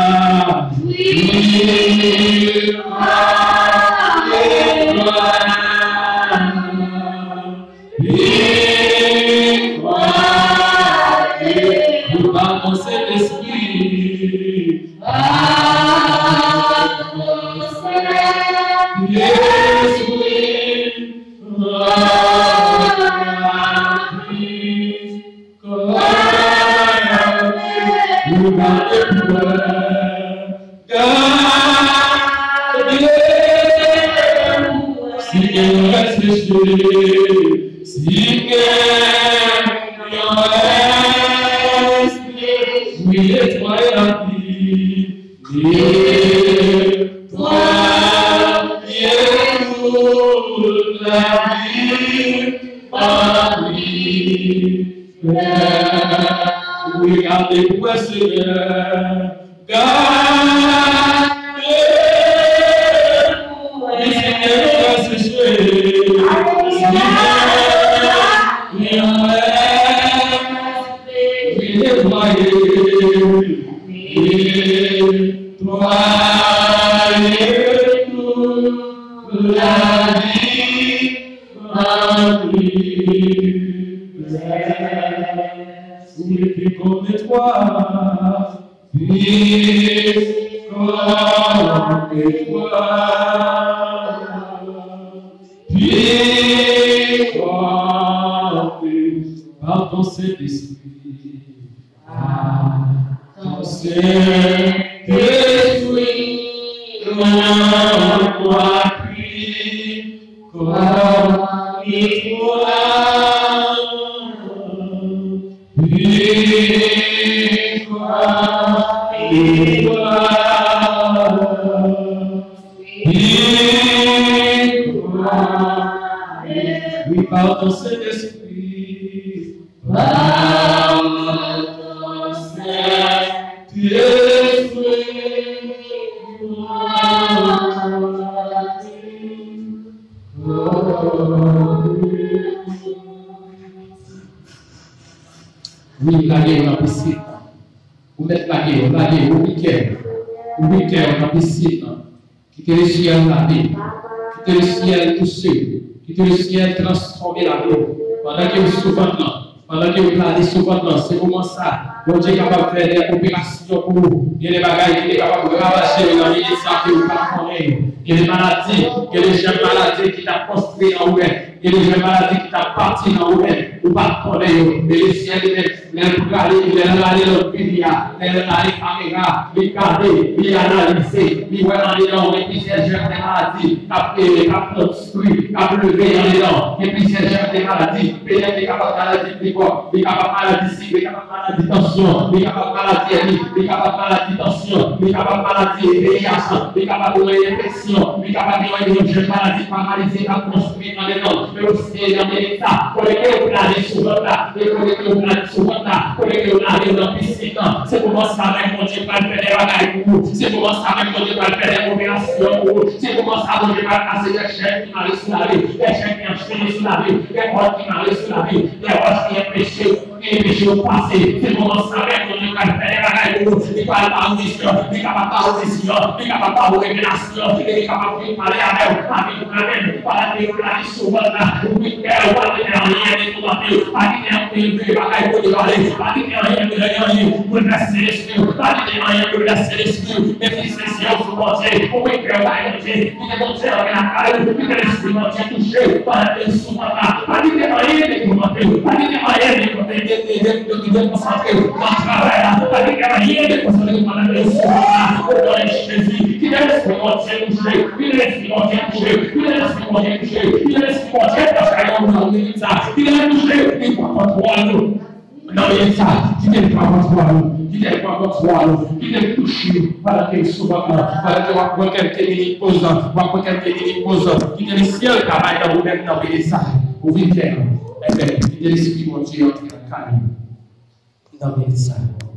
Par ton Saint-Esprit, par ton Saint-Esprit, nous gardez pour si nous réfléchissons, si nous oui, et toi, et la vie. Et toi, qui es toute la vie, Marie. Oui, gardez-moi, Seigneur. Gardez-moi. Oui, Seigneur, va sécher. Oui, nettoyer. Toi et toute la vie, Marie. Oui, puis comme toi, puis comme toi, puis comme par ton Saint-Esprit, par ton Saint-Esprit, toi, puis comme toi. Oui, par ton Saint-Esprit, par ton Saint-Esprit, oui, la guerre dans la piscine. Vous mettez la guerre, la guerre, au week-end. Au week-end, dans la piscine. Quittez le ciel lavé. Quittez le ciel touché. Quittez le ciel transformé la vie. Pendant que vous souffrez là, pendant que vous parlez souvent là, c'est comment ça. Bon Dieu est capable de faire des opérations pour vous. Il y a des bagages qui sont capables de ravager dans les ça que vous ne connaissez pas. Il y a des maladies, il y a des jeunes maladies qui t'ont construit en vous. Il y a des jeunes maladies qui t'ont parti en vous. Vous ne connaissez pas. Mais le ciel est les regarder, les regarder dans le média, les regarder caméra, les regarder, les analyser, les voir dans les dents, et puis ces jeunes des maladies, après les construit, après levé dans les dents, et puis ces jeunes des maladies, peut-être les capables de maladie de corps, les capables de maladie cible, les capables de maladie tension, les capables de maladie hélique, les capables de maladie tension, les capables de maladie V I H, les capables de infection, les capables de jeunes maladies paralysées à construire dans les dents, mais aussi dans les états, pour lesquels vous planez souvent là, et pour lesquels vous planez souvent là, pour lesquels vous allez dans la piscine, c'est comment ça même mon Dieu va faire des bagailles pour vous, c'est comment ça même mon Dieu va faire des opérations pour vous, c'est comment ça mon Dieu va casser des chaînes qui m'arrêtent sous la vie, des chaînes qui enchaînent sous la vie, des roches qui m'arrêtent sous la vie, des roches qui empêchent, qui empêchent au passé, c'est comment ça même mon Dieu va faire des bagailles pour vous, il va pas audition, il va pas audition, il va pas révélation, il est capable de parler avec vous, avec vous-même, parler de la vie souvent là, vous pouvez faire rien de tout à fait, pas de rien de bagailles pour vous aller, pas de rien de rien pour verser l'esprit, pas de rien pour verser l'esprit, mais si c'est si on se montre, on peut faire la vie, il est montré avec la caille, il est l'esprit montré touché, pas de souvent là, pas de rien de commenter, pas de rien de concentrer dans le travail, pas de rien de concentrer dans la souvent là, dans les Jésus, il est l'esprit montré touché, il est l'esprit montré touché, il est l'esprit montré touché, il est l'esprit montré parce qu'il y a un monde de ça, il est touché, il faut contrôler nous. Non, il y a ça, qui n'est pas votre roi, qui n'est pas votre roi, qui n'est touché par la question souvent, par la question quelqu'un qui pose, par quelqu'un qui pose, qui est le ciel qui travaille dans vous-même dans le ça, vous vivez, eh bien, il est l'esprit mon Dieu, qui est calme dans le ça.